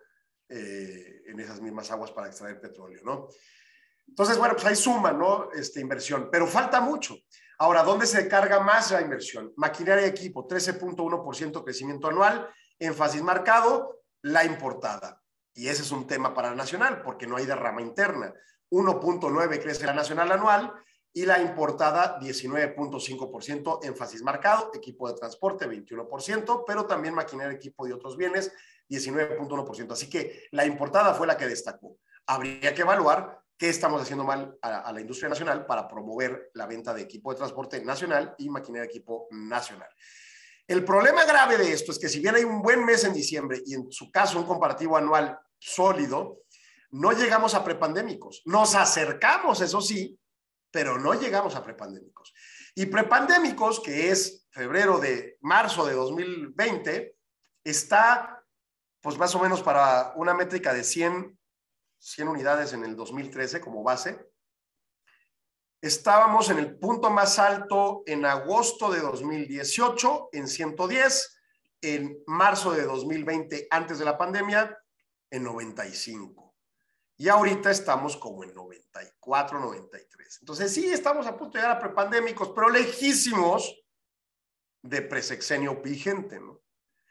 en esas mismas aguas para extraer petróleo, ¿no? Entonces, bueno, pues ahí suma, ¿no? Inversión, pero falta mucho. Ahora, ¿dónde se carga más la inversión? Maquinaria y equipo, 13.1% crecimiento anual, énfasis marcado, la importada. Y ese es un tema para la nacional, porque no hay derrama interna. 1.9 crece la nacional anual y la importada 19.5%, énfasis marcado, equipo de transporte 21%, pero también maquinaria, equipo y otros bienes 19.1%. Así que la importada fue la que destacó. Habría que evaluar qué estamos haciendo mal a la industria nacional para promover la venta de equipo de transporte nacional y maquinaria de equipo nacional. El problema grave de esto es que si bien hay un buen mes en diciembre y en su caso un comparativo anual sólido, no llegamos a prepandémicos. Nos acercamos, eso sí, pero no llegamos a prepandémicos. Y prepandémicos, que es marzo de 2020, está pues más o menos para una métrica de 100 unidades en el 2013 como base. Estábamos en el punto más alto en agosto de 2018 en 110, en marzo de 2020 antes de la pandemia en 95. Y ahorita estamos como en 94, 93. Entonces sí, estamos a punto de llegar a prepandémicos, pero lejísimos de presexenio vigente, ¿no?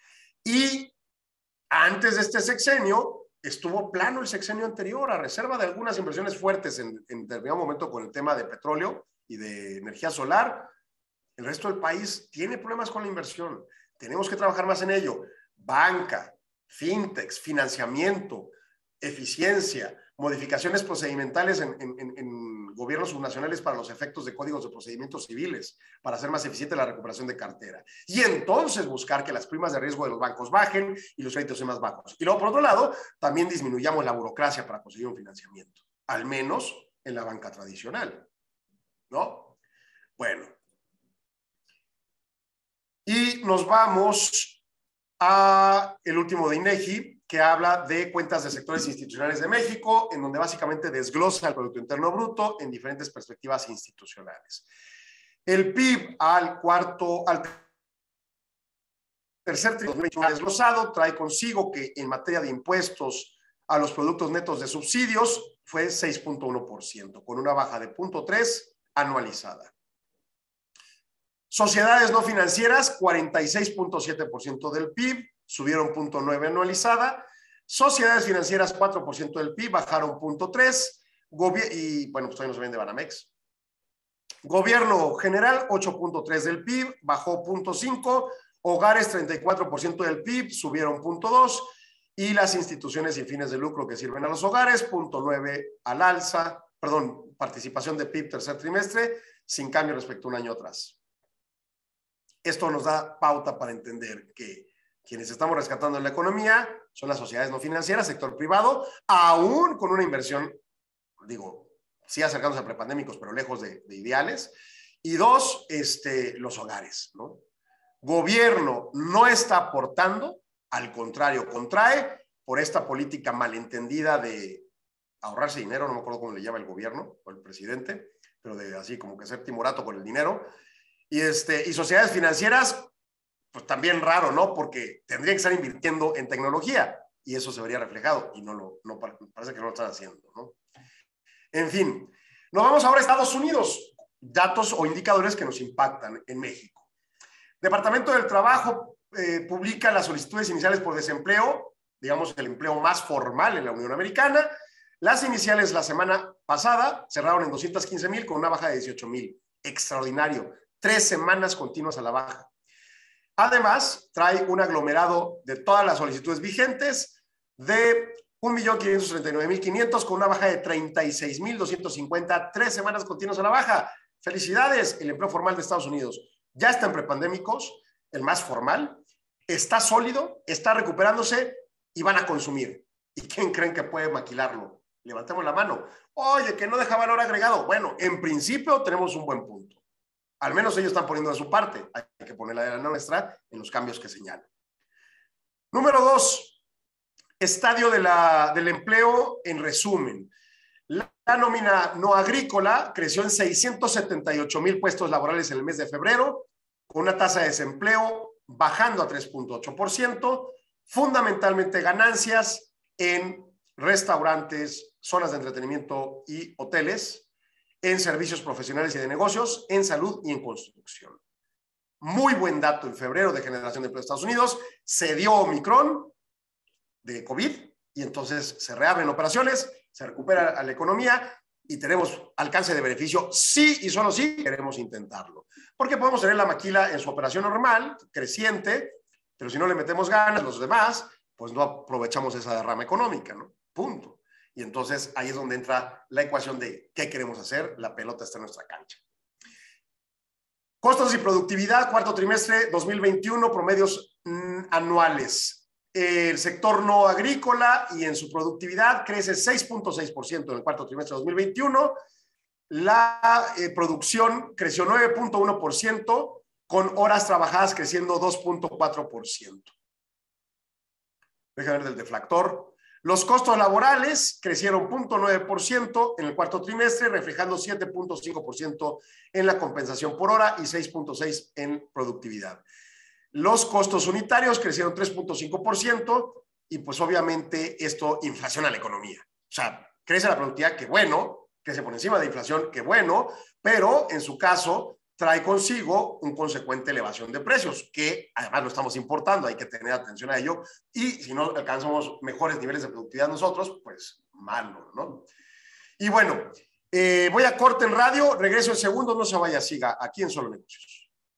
Y antes de este sexenio, estuvo plano el sexenio anterior, a reserva de algunas inversiones fuertes en determinado momento con el tema de petróleo y de energía solar. El resto del país tiene problemas con la inversión. Tenemos que trabajar más en ello. Banca, fintechs, financiamiento, eficiencia, modificaciones procedimentales en gobiernos subnacionales para los efectos de códigos de procedimientos civiles, para hacer más eficiente la recuperación de cartera. Y entonces buscar que las primas de riesgo de los bancos bajen y los créditos sean más bajos. Y luego, por otro lado, también disminuyamos la burocracia para conseguir un financiamiento, al menos en la banca tradicional, ¿no? Bueno. Y nos vamos a el último de INEGI, que habla de cuentas de sectores institucionales de México, en donde básicamente desglosa el Producto Interno Bruto en diferentes perspectivas institucionales. El PIB al tercer trimestre desglosado trae consigo que en materia de impuestos a los productos netos de subsidios fue 6.1%, con una baja de 0.3 anualizada. Sociedades no financieras, 46.7% del PIB, subieron 0.9 anualizada. Sociedades financieras, 4% del PIB, bajaron 0.3. Y bueno, pues todavía no se vende Banamex. Gobierno general, 8.3 del PIB, bajó 0.5. Hogares, 34% del PIB, subieron 0.2. Y las instituciones sin fines de lucro que sirven a los hogares, 0.9 al alza. Perdón, participación de PIB tercer trimestre, sin cambio respecto a un año atrás. Esto nos da pauta para entender que Quienes estamos rescatando la economía son las sociedades no financieras, sector privado, aún con una inversión, digo, sí acercándose a prepandémicos, pero lejos de ideales. Y dos, los hogares, ¿no? Gobierno no está aportando, al contrario, contrae por esta política malentendida de ahorrarse dinero, no me acuerdo cómo le llama el gobierno o el presidente, pero de así como que ser timorato con el dinero. Y sociedades financieras, pues también raro, ¿no? Porque tendrían que estar invirtiendo en tecnología y eso se vería reflejado y no parece que no lo están haciendo, ¿no? En fin, nos vamos ahora a Estados Unidos. Datos o indicadores que nos impactan en México. Departamento del Trabajo publica las solicitudes iniciales por desempleo, digamos el empleo más formal en la Unión Americana. Las iniciales la semana pasada cerraron en 215,000 con una baja de 18,000. Extraordinario. 3 semanas continuas a la baja. Además, trae un aglomerado de todas las solicitudes vigentes de 1,539,500 con una baja de 36,250. 3 semanas continuas a la baja. Felicidades, el empleo formal de Estados Unidos ya está en prepandémicos, el más formal, está sólido, está recuperándose y van a consumir. ¿Y quién creen que puede maquilarlo? Levantemos la mano. Oye, que no deja valor agregado. Bueno, en principio tenemos un buen punto. Al menos ellos están poniendo de su parte. Hay que ponerla de la nuestra en los cambios que señalan. Número 2, estadio del empleo en resumen. La nómina no agrícola creció en 678,000 puestos laborales en el mes de febrero, con una tasa de desempleo bajando a 3.8%, fundamentalmente ganancias en restaurantes, zonas de entretenimiento y hoteles, en servicios profesionales y de negocios, en salud y en construcción. Muy buen dato en febrero de generación de empleo de Estados Unidos. Se dio Omicron de COVID y entonces se reabren operaciones, se recupera a la economía y tenemos alcance de beneficio, sí y solo sí queremos intentarlo. Porque podemos tener la maquila en su operación normal, creciente, pero si no le metemos ganas los demás, pues no aprovechamos esa derrama económica, ¿no? Punto. Y entonces ahí es donde entra la ecuación de qué queremos hacer, la pelota está en nuestra cancha. Costos y productividad, cuarto trimestre 2021, promedios anuales. El sector no agrícola y en su productividad crece 6.6% en el cuarto trimestre de 2021. La producción creció 9.1%, con horas trabajadas creciendo 2.4%. Déjame ver del deflactor. Los costos laborales crecieron 0.9% en el cuarto trimestre, reflejando 7.5% en la compensación por hora y 6.6% en productividad. Los costos unitarios crecieron 3.5% y pues obviamente esto inflaciona la economía. O sea, crece la productividad, qué bueno, crece por encima de inflación, qué bueno, pero en su caso trae consigo un consecuente elevación de precios, que además lo estamos importando, hay que tener atención a ello, y si no alcanzamos mejores niveles de productividad nosotros, pues malo, ¿no? Y bueno, voy a corte en radio, regreso en segundos, no se vaya, siga aquí en Solo Negocios.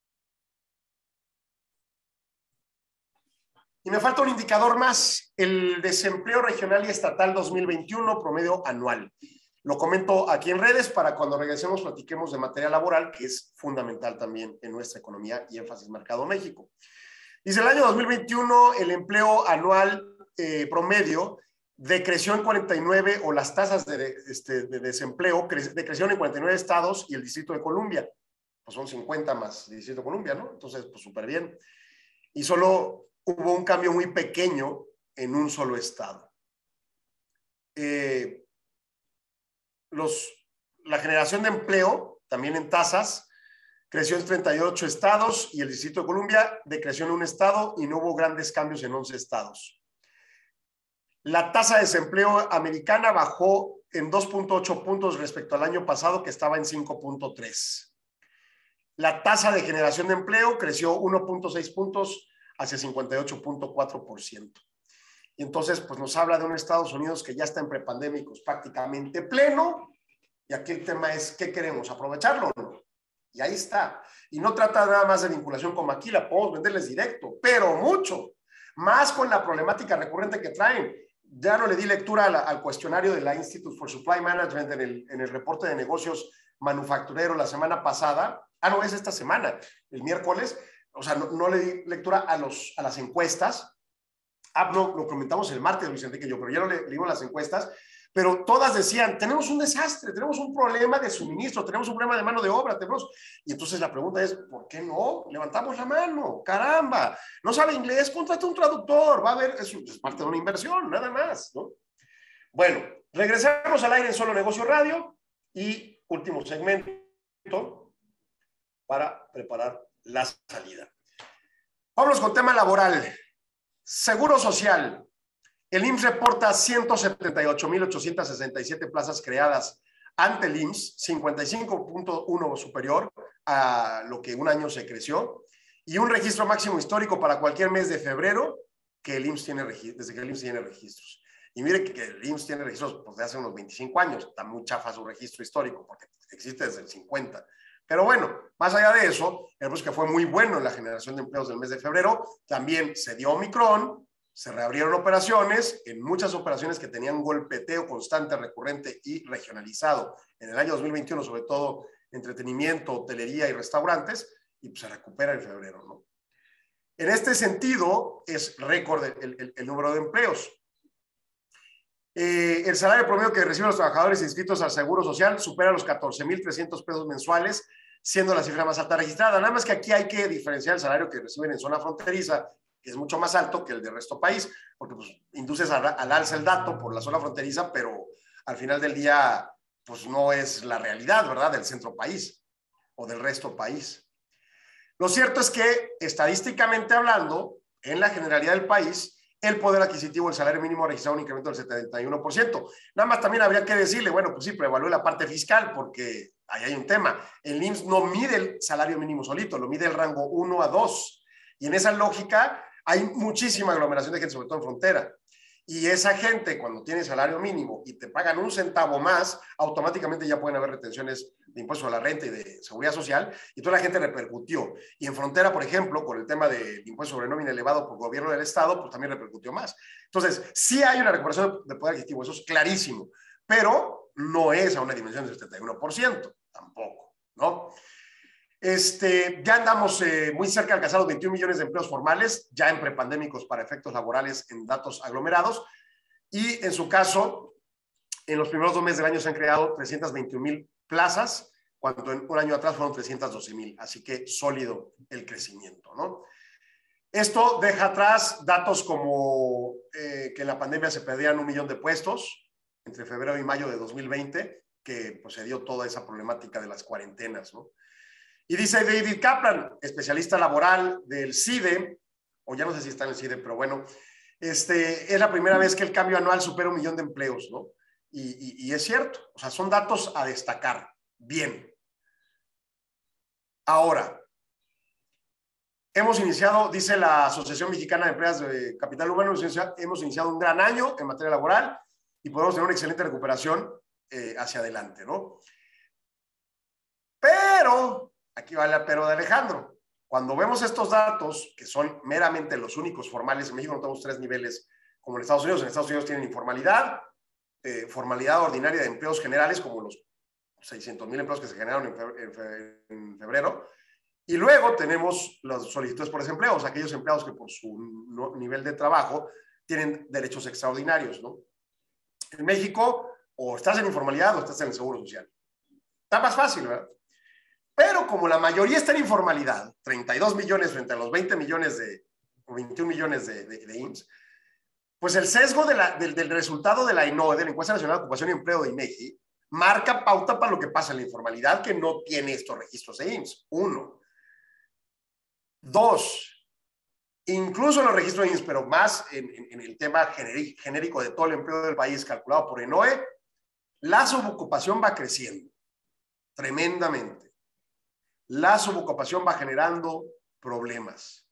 Y me falta un indicador más, el desempleo regional y estatal 2021, promedio anual. Lo comento aquí en redes para cuando regresemos platiquemos de materia laboral, que es fundamental también en nuestra economía y énfasis Mercado México. Dice, el año 2021 el empleo anual promedio decreció en 49, o las tasas de desempleo decrecieron en 49 estados y el Distrito de Columbia. Pues son 50 más el Distrito de Columbia, ¿no? Entonces, pues súper bien. Y solo hubo un cambio muy pequeño en un solo estado. La generación de empleo, también en tasas, creció en 38 estados y el Distrito de Columbia decreció en un estado y no hubo grandes cambios en 11 estados. La tasa de desempleo americana bajó en 2.8 puntos respecto al año pasado, que estaba en 5.3. La tasa de generación de empleo creció 1.6 puntos hacia 58.4%. Y entonces, pues nos habla de un Estados Unidos que ya está en prepandémicos prácticamente pleno. Y aquí el tema es, ¿qué queremos? ¿Aprovecharlo o no? Y ahí está. Y no trata nada más de vinculación con maquila, podemos venderles directo, pero mucho. Más con la problemática recurrente que traen. Ya no le di lectura al cuestionario de la Institute for Supply Management en el reporte de negocios manufactureros la semana pasada. Ah, no, es esta semana, el miércoles. o sea, no le di lectura a las encuestas. No, lo comentamos el martes, Luis Enrique y yo, pero ya no leímos las encuestas, pero todas decían, tenemos un desastre, tenemos un problema de suministro, tenemos un problema de mano de obra, y entonces la pregunta es, ¿por qué no? Levantamos la mano, caramba, no sabe inglés, contrata un traductor, va a haber, es parte de una inversión, nada más, ¿no? Bueno, regresamos al aire en Solo Negocio Radio y último segmento para preparar la salida. Vámonos con tema laboral. Seguro Social. El IMSS reporta 178,867 plazas creadas ante el IMSS, 55.1 superior a lo que un año se creció, y un registro máximo histórico para cualquier mes de febrero que el IMSS tiene desde que el IMSS tiene registros. Y mire que el IMSS tiene registros pues, de hace unos 25 años, está muy chafa su registro histórico porque existe desde el 50. Pero bueno, más allá de eso, el que fue muy bueno en la generación de empleos del mes de febrero, también se dio Omicron, se reabrieron operaciones, en muchas operaciones que tenían un golpeteo constante, recurrente y regionalizado en el año 2021, sobre todo entretenimiento, hotelería y restaurantes, y pues se recupera en febrero, ¿no? En este sentido, es récord el número de empleos. El salario promedio que reciben los trabajadores inscritos al Seguro Social supera los 14,300 pesos mensuales, siendo la cifra más alta registrada. Nada más que aquí hay que diferenciar el salario que reciben en zona fronteriza, que es mucho más alto que el del resto del país, porque pues, induces al alza el dato por la zona fronteriza, pero al final del día pues no es la realidad, ¿verdad?, del centro país o del resto del país. Lo cierto es que, estadísticamente hablando, en la generalidad del país, el poder adquisitivo del salario mínimo ha registrado un incremento del 71%. Nada más también habría que decirle, bueno, pues sí, pero evalúe la parte fiscal, porque ahí hay un tema. El IMSS no mide el salario mínimo solito, lo mide el rango 1 a 2. Y en esa lógica hay muchísima aglomeración de gente, sobre todo en frontera. Y esa gente, cuando tiene salario mínimo y te pagan un centavo más, automáticamente ya pueden haber retenciones de impuestos a la renta y de seguridad social, y toda la gente repercutió. Y en frontera, por ejemplo, con el tema del impuesto sobre nómina elevado por gobierno del Estado, pues también repercutió más. Entonces, sí hay una recuperación de poder adquisitivo, eso es clarísimo, pero no es a una dimensión del 71%, tampoco, ¿no? Ya andamos muy cerca de alcanzar los 21 millones de empleos formales, ya en prepandémicos para efectos laborales en datos aglomerados, y en su caso, en los primeros 2 meses del año se han creado 321,000 plazas, cuando en un año atrás fueron 312,000, así que sólido el crecimiento, ¿no? Esto deja atrás datos como que en la pandemia se perdían 1 millón de puestos entre febrero y mayo de 2020, que pues, se dio toda esa problemática de las cuarentenas, ¿no? Y dice David Kaplan, especialista laboral del CIDE, o ya no sé si está en el CIDE, pero bueno, es la primera vez que el cambio anual supera 1 millón de empleos, ¿no? Y es cierto, o sea, son datos a destacar. Bien. Ahora, hemos iniciado, dice la Asociación Mexicana de Empresas de Capital Humano, hemos iniciado un gran año en materia laboral y podemos tener una excelente recuperación hacia adelante, ¿no? Pero, aquí va el pero de Alejandro. Cuando vemos estos datos, que son meramente los únicos formales, en México no tenemos 3 niveles como en Estados Unidos. En Estados Unidos tienen informalidad, formalidad ordinaria de empleos generales, como los 600,000 empleos que se generaron en febrero, y luego tenemos las solicitudes por desempleo, o sea, aquellos empleados que por su nivel de trabajo tienen derechos extraordinarios, ¿no? En México, o estás en informalidad o estás en el Seguro Social. Está más fácil, ¿verdad? Pero como la mayoría está en informalidad, 32 millones frente a los 20 millones o 21 millones de IMSS, pues el sesgo del resultado de la ENOE, de la Encuesta Nacional de Ocupación y Empleo de INEGI, marca pauta para lo que pasa en la informalidad, que no tiene estos registros de IMSS. 1. 2. Incluso en los registros de IMSS, pero más en el tema genérico de todo el empleo del país calculado por ENOE, la subocupación va creciendo tremendamente. La subocupación va generando problemas.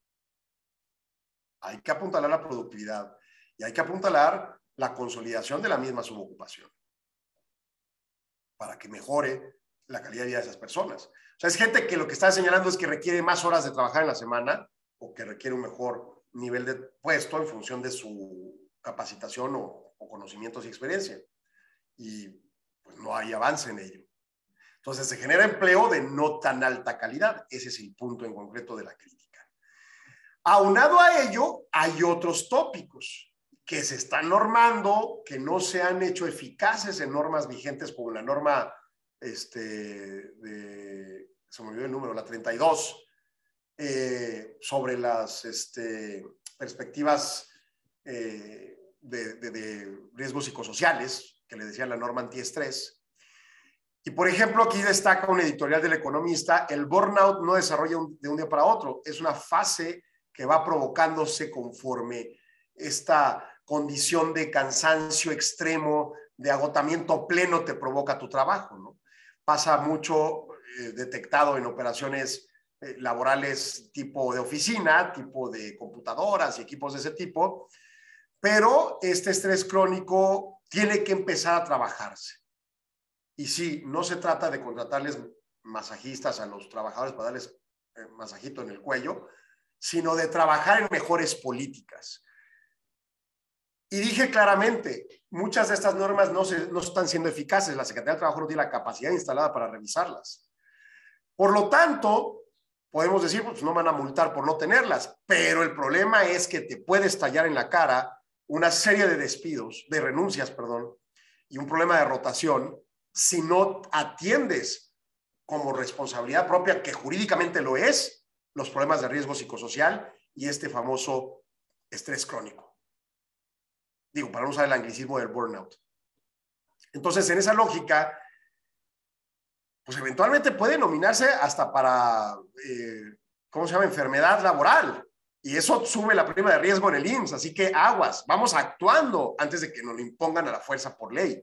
Hay que apuntalar la productividad y hay que apuntalar la consolidación de la misma subocupación para que mejore la calidad de vida de esas personas. O sea, es gente que lo que está señalando es que requiere más horas de trabajar en la semana o que requiere un mejor nivel de puesto en función de su capacitación o conocimientos y experiencia. Y pues no hay avance en ello. Entonces se genera empleo de no tan alta calidad. Ese es el punto en concreto de la crítica. Aunado a ello, hay otros tópicos que se están normando, que no se han hecho eficaces en normas vigentes como la norma, se me olvidó el número, la 32, sobre las perspectivas de riesgos psicosociales, que le decía la norma antiestrés. Y, por ejemplo, aquí destaca un editorial del Economista: el burnout no desarrolla de un día para otro, es una fase que va provocándose conforme esta condición de cansancio extremo, de agotamiento pleno te provoca tu trabajo, ¿no? Pasa mucho detectado en operaciones laborales tipo de oficina, tipo de computadoras y equipos de ese tipo, pero este estrés crónico tiene que empezar a trabajarse. Y sí, no se trata de contratarles masajistas a los trabajadores para darles masajito en el cuello, sino de trabajar en mejores políticas. Y dije claramente, muchas de estas normas no están siendo eficaces. La Secretaría del Trabajo no tiene la capacidad instalada para revisarlas. Por lo tanto, podemos decir, pues no van a multar por no tenerlas, pero el problema es que te puede estallar en la cara una serie de despidos, de renuncias, perdón, y un problema de rotación si no atiendes como responsabilidad propia, que jurídicamente lo es, los problemas de riesgo psicosocial y este famoso estrés crónico. Digo, para no usar el anglicismo del burnout. Entonces, en esa lógica, pues eventualmente puede nominarse hasta para, ¿cómo se llama?, enfermedad laboral. Y eso sube la prima de riesgo en el IMSS. Así que aguas, vamos actuando antes de que nos lo impongan a la fuerza por ley.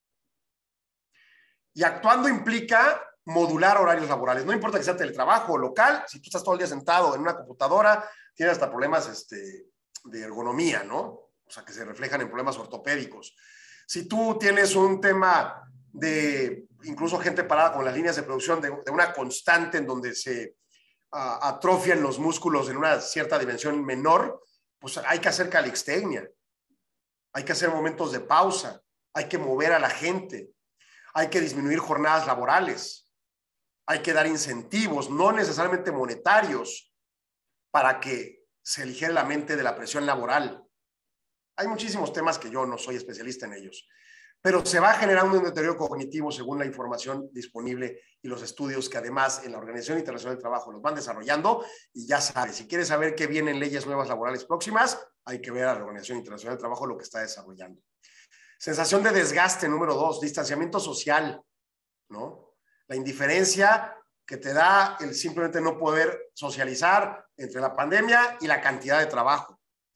Y actuando implica modular horarios laborales. No importa que sea teletrabajo o local, si tú estás todo el día sentado en una computadora, tienes hasta problemas de ergonomía, ¿no? O sea, que se reflejan en problemas ortopédicos. Si tú tienes un tema de incluso gente parada con las líneas de producción de una constante en donde se atrofian los músculos en una cierta dimensión menor, pues hay que hacer calixtenia, hay que hacer momentos de pausa, hay que mover a la gente, hay que disminuir jornadas laborales, hay que dar incentivos, no necesariamente monetarios, para que se aligere la mente de la presión laboral. Hay muchísimos temas que yo no soy especialista en ellos, pero se va generando un deterioro cognitivo según la información disponible y los estudios que además en la Organización Internacional del Trabajo los van desarrollando. Y ya sabes, si quieres saber qué vienen leyes nuevas laborales próximas, hay que ver a la Organización Internacional del Trabajo lo que está desarrollando. Sensación de desgaste, número 2, distanciamiento social, ¿no? La indiferencia que te da el simplemente no poder socializar entre la pandemia y la cantidad de trabajo.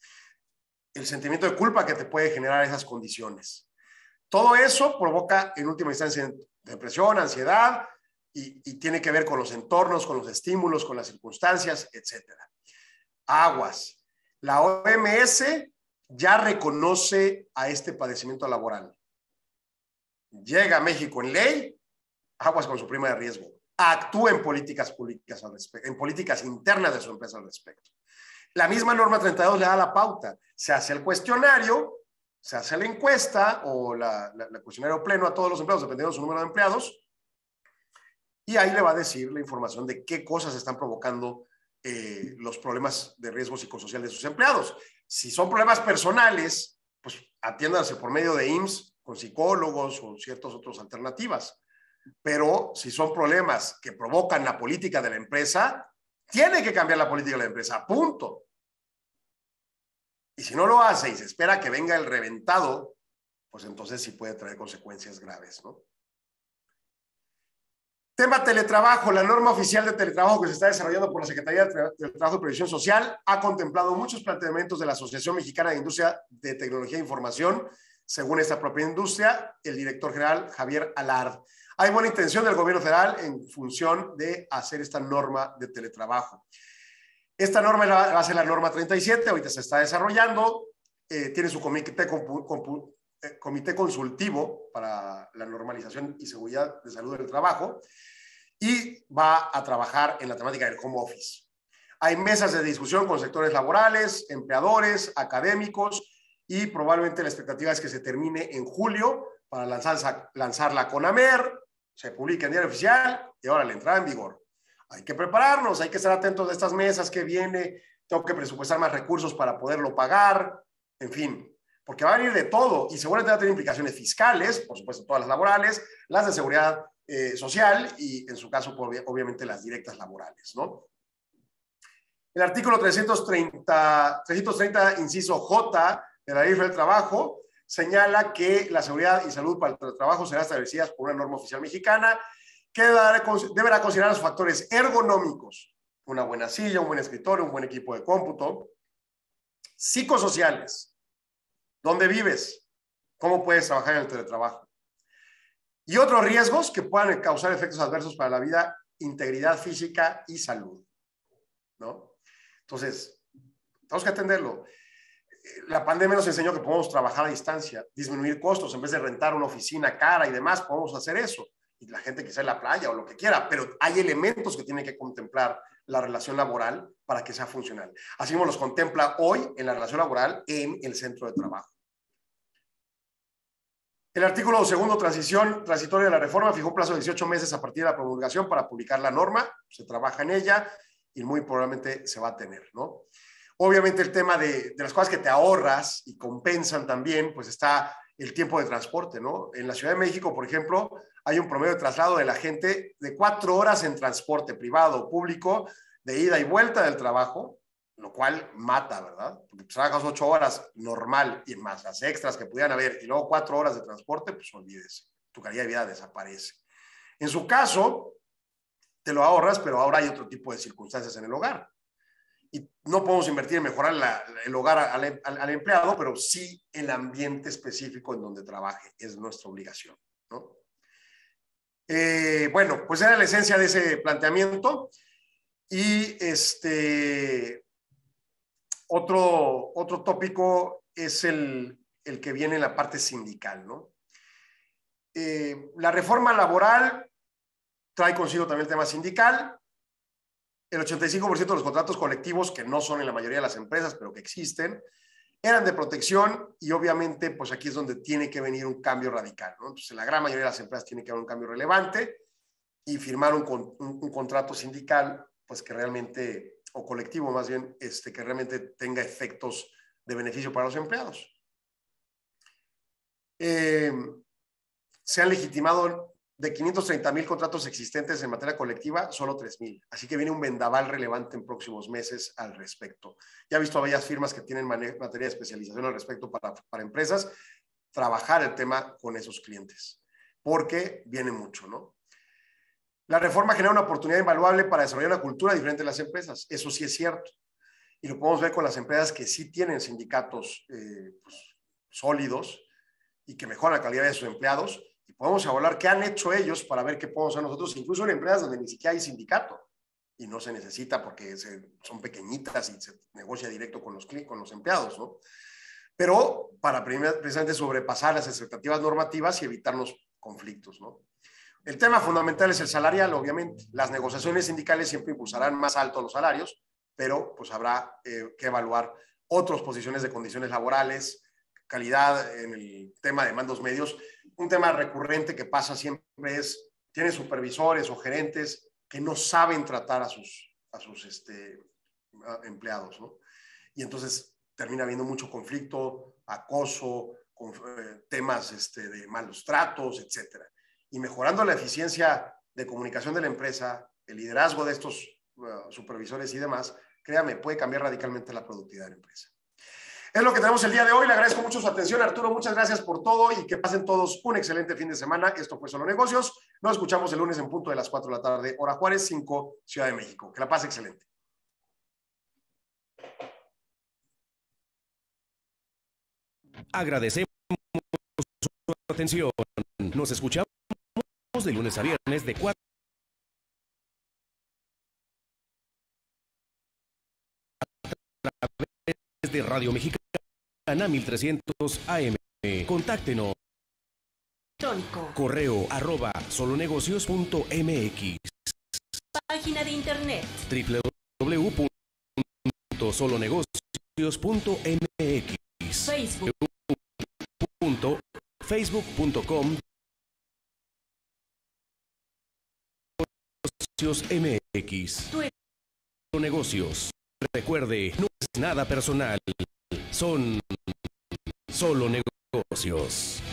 El sentimiento de culpa que te puede generar esas condiciones. Todo eso provoca, en última instancia, depresión, ansiedad, y tiene que ver con los entornos, con los estímulos, con las circunstancias, etc. Aguas. La OMS ya reconoce a este padecimiento laboral. Llega a México en ley, aguas con su prima de riesgo. Actúa en políticas públicas al respecto, en políticas internas de su empresa al respecto. La misma norma 32 le da la pauta. Se hace el cuestionario, se hace la encuesta o la cuestionario pleno a todos los empleados, dependiendo de su número de empleados, y ahí le va a decir la información de qué cosas están provocando los problemas de riesgo psicosocial de sus empleados. Si son problemas personales, pues atiéndanse por medio de IMSS con psicólogos o ciertas otras alternativas. Pero si son problemas que provocan la política de la empresa, tiene que cambiar la política de la empresa, punto. Y si no lo hace y se espera que venga el reventado, pues entonces sí puede traer consecuencias graves, ¿no? Tema teletrabajo. La norma oficial de teletrabajo que se está desarrollando por la Secretaría del Trabajo y Previsión Social ha contemplado muchos planteamientos de la Asociación Mexicana de Industria de Tecnología e Información. Según esta propia industria, el director general Javier Alard. Hay buena intención del gobierno federal en función de hacer esta norma de teletrabajo. Esta norma va a ser la norma 37, ahorita se está desarrollando, tiene su comité consultivo para la normalización y seguridad de salud del trabajo y va a trabajar en la temática del home office. Hay mesas de discusión con sectores laborales, empleadores, académicos y probablemente la expectativa es que se termine en julio para lanzarla con AMER, Se publica en Diario Oficial y ahora la entrada en vigor. Hay que prepararnos, hay que estar atentos de estas mesas que viene, tengo que presupuestar más recursos para poderlo pagar, en fin, porque va a venir de todo y seguramente va a tener implicaciones fiscales, por supuesto todas las laborales, las de seguridad social y en su caso obviamente las directas laborales, ¿no? El artículo 330, inciso J de la Ley Federal del Trabajo señala que la seguridad y salud para el trabajo serán establecidas por una norma oficial mexicana que deberá considerar los factores ergonómicos, una buena silla, un buen escritorio, un buen equipo de cómputo, psicosociales, dónde vives, cómo puedes trabajar en el teletrabajo, y otros riesgos que puedan causar efectos adversos para la vida, integridad física y salud, ¿no? Entonces, tenemos que atenderlo. La pandemia nos enseñó que podemos trabajar a distancia, disminuir costos, en vez de rentar una oficina cara y demás, podemos hacer eso. Y la gente que sea en la playa o lo que quiera, pero hay elementos que tiene que contemplar la relación laboral para que sea funcional. Así como los contempla hoy en la relación laboral en el centro de trabajo. El artículo segundo, transitorio de la reforma, fijó un plazo de 18 meses a partir de la promulgación para publicar la norma, se trabaja en ella y muy probablemente se va a tener, ¿no? Obviamente el tema de las cosas que te ahorras y compensan también, pues está el tiempo de transporte, ¿no? En la Ciudad de México, por ejemplo, hay un promedio de traslado de la gente de 4 horas en transporte privado o público de ida y vuelta del trabajo, lo cual mata, ¿verdad? Porque trabajas 8 horas normal y más las extras que pudieran haber y luego 4 horas de transporte, pues olvídese, tu calidad de vida desaparece. En su caso, te lo ahorras, pero ahora hay otro tipo de circunstancias en el hogar. Y no podemos invertir en mejorar el hogar al empleado, pero sí el ambiente específico en donde trabaje. Es nuestra obligación, ¿no? Bueno, pues era la esencia de ese planteamiento. Y otro tópico es el que viene en la parte sindical, ¿no? La reforma laboral trae consigo también el tema sindical. El 85% de los contratos colectivos, que no son en la mayoría de las empresas, pero que existen, eran de protección y obviamente pues aquí es donde tiene que venir un cambio radical, ¿no? Entonces en la gran mayoría de las empresas tiene que haber un cambio relevante y firmar un contrato sindical pues que realmente, o colectivo más bien, que realmente tenga efectos de beneficio para los empleados. Se han legitimado de 530,000 contratos existentes en materia colectiva, solo 3,000. Así que viene un vendaval relevante en próximos meses al respecto. Ya he visto varias firmas que tienen materia de especialización al respecto para empresas, trabajar el tema con esos clientes, porque viene mucho, ¿no? La reforma genera una oportunidad invaluable para desarrollar una cultura diferente en las empresas. Eso sí es cierto. Y lo podemos ver con las empresas que sí tienen sindicatos pues, sólidos y que mejoran la calidad de sus empleados. Y podemos evaluar qué han hecho ellos para ver qué podemos hacer nosotros, incluso en empresas donde ni siquiera hay sindicato y no se necesita porque son pequeñitas y se negocia directo con los empleados, ¿no? Pero para precisamente sobrepasar las expectativas normativas y evitarnos conflictos, ¿no? El tema fundamental es el salarial, obviamente. Las negociaciones sindicales siempre impulsarán más alto los salarios, pero pues habrá que evaluar otras posiciones de condiciones laborales, calidad en el tema de mandos medios. Un tema recurrente que pasa siempre es, tienen supervisores o gerentes que no saben tratar a sus empleados, ¿no? Y entonces termina habiendo mucho conflicto, acoso, temas de malos tratos, etcétera. Y mejorando la eficiencia de comunicación de la empresa, el liderazgo de estos supervisores y demás, créame, puede cambiar radicalmente la productividad de la empresa. Es lo que tenemos el día de hoy. Le agradezco mucho su atención, Arturo. Muchas gracias por todo y que pasen todos un excelente fin de semana. Esto fue Solo Negocios. Nos escuchamos el lunes en punto de las 4 de la tarde, hora Juárez, 5, Ciudad de México. Que la pase excelente. Agradecemos su atención. Nos escuchamos de lunes a viernes de 4 de Radio Mexicana 1300 AM. Contáctenos. Correo @solonegocios.mx. Página de internet www.solonegocios.mx. Facebook.facebook.com MX. Tu negocios. Recuerde, no es nada personal. Son solo negocios.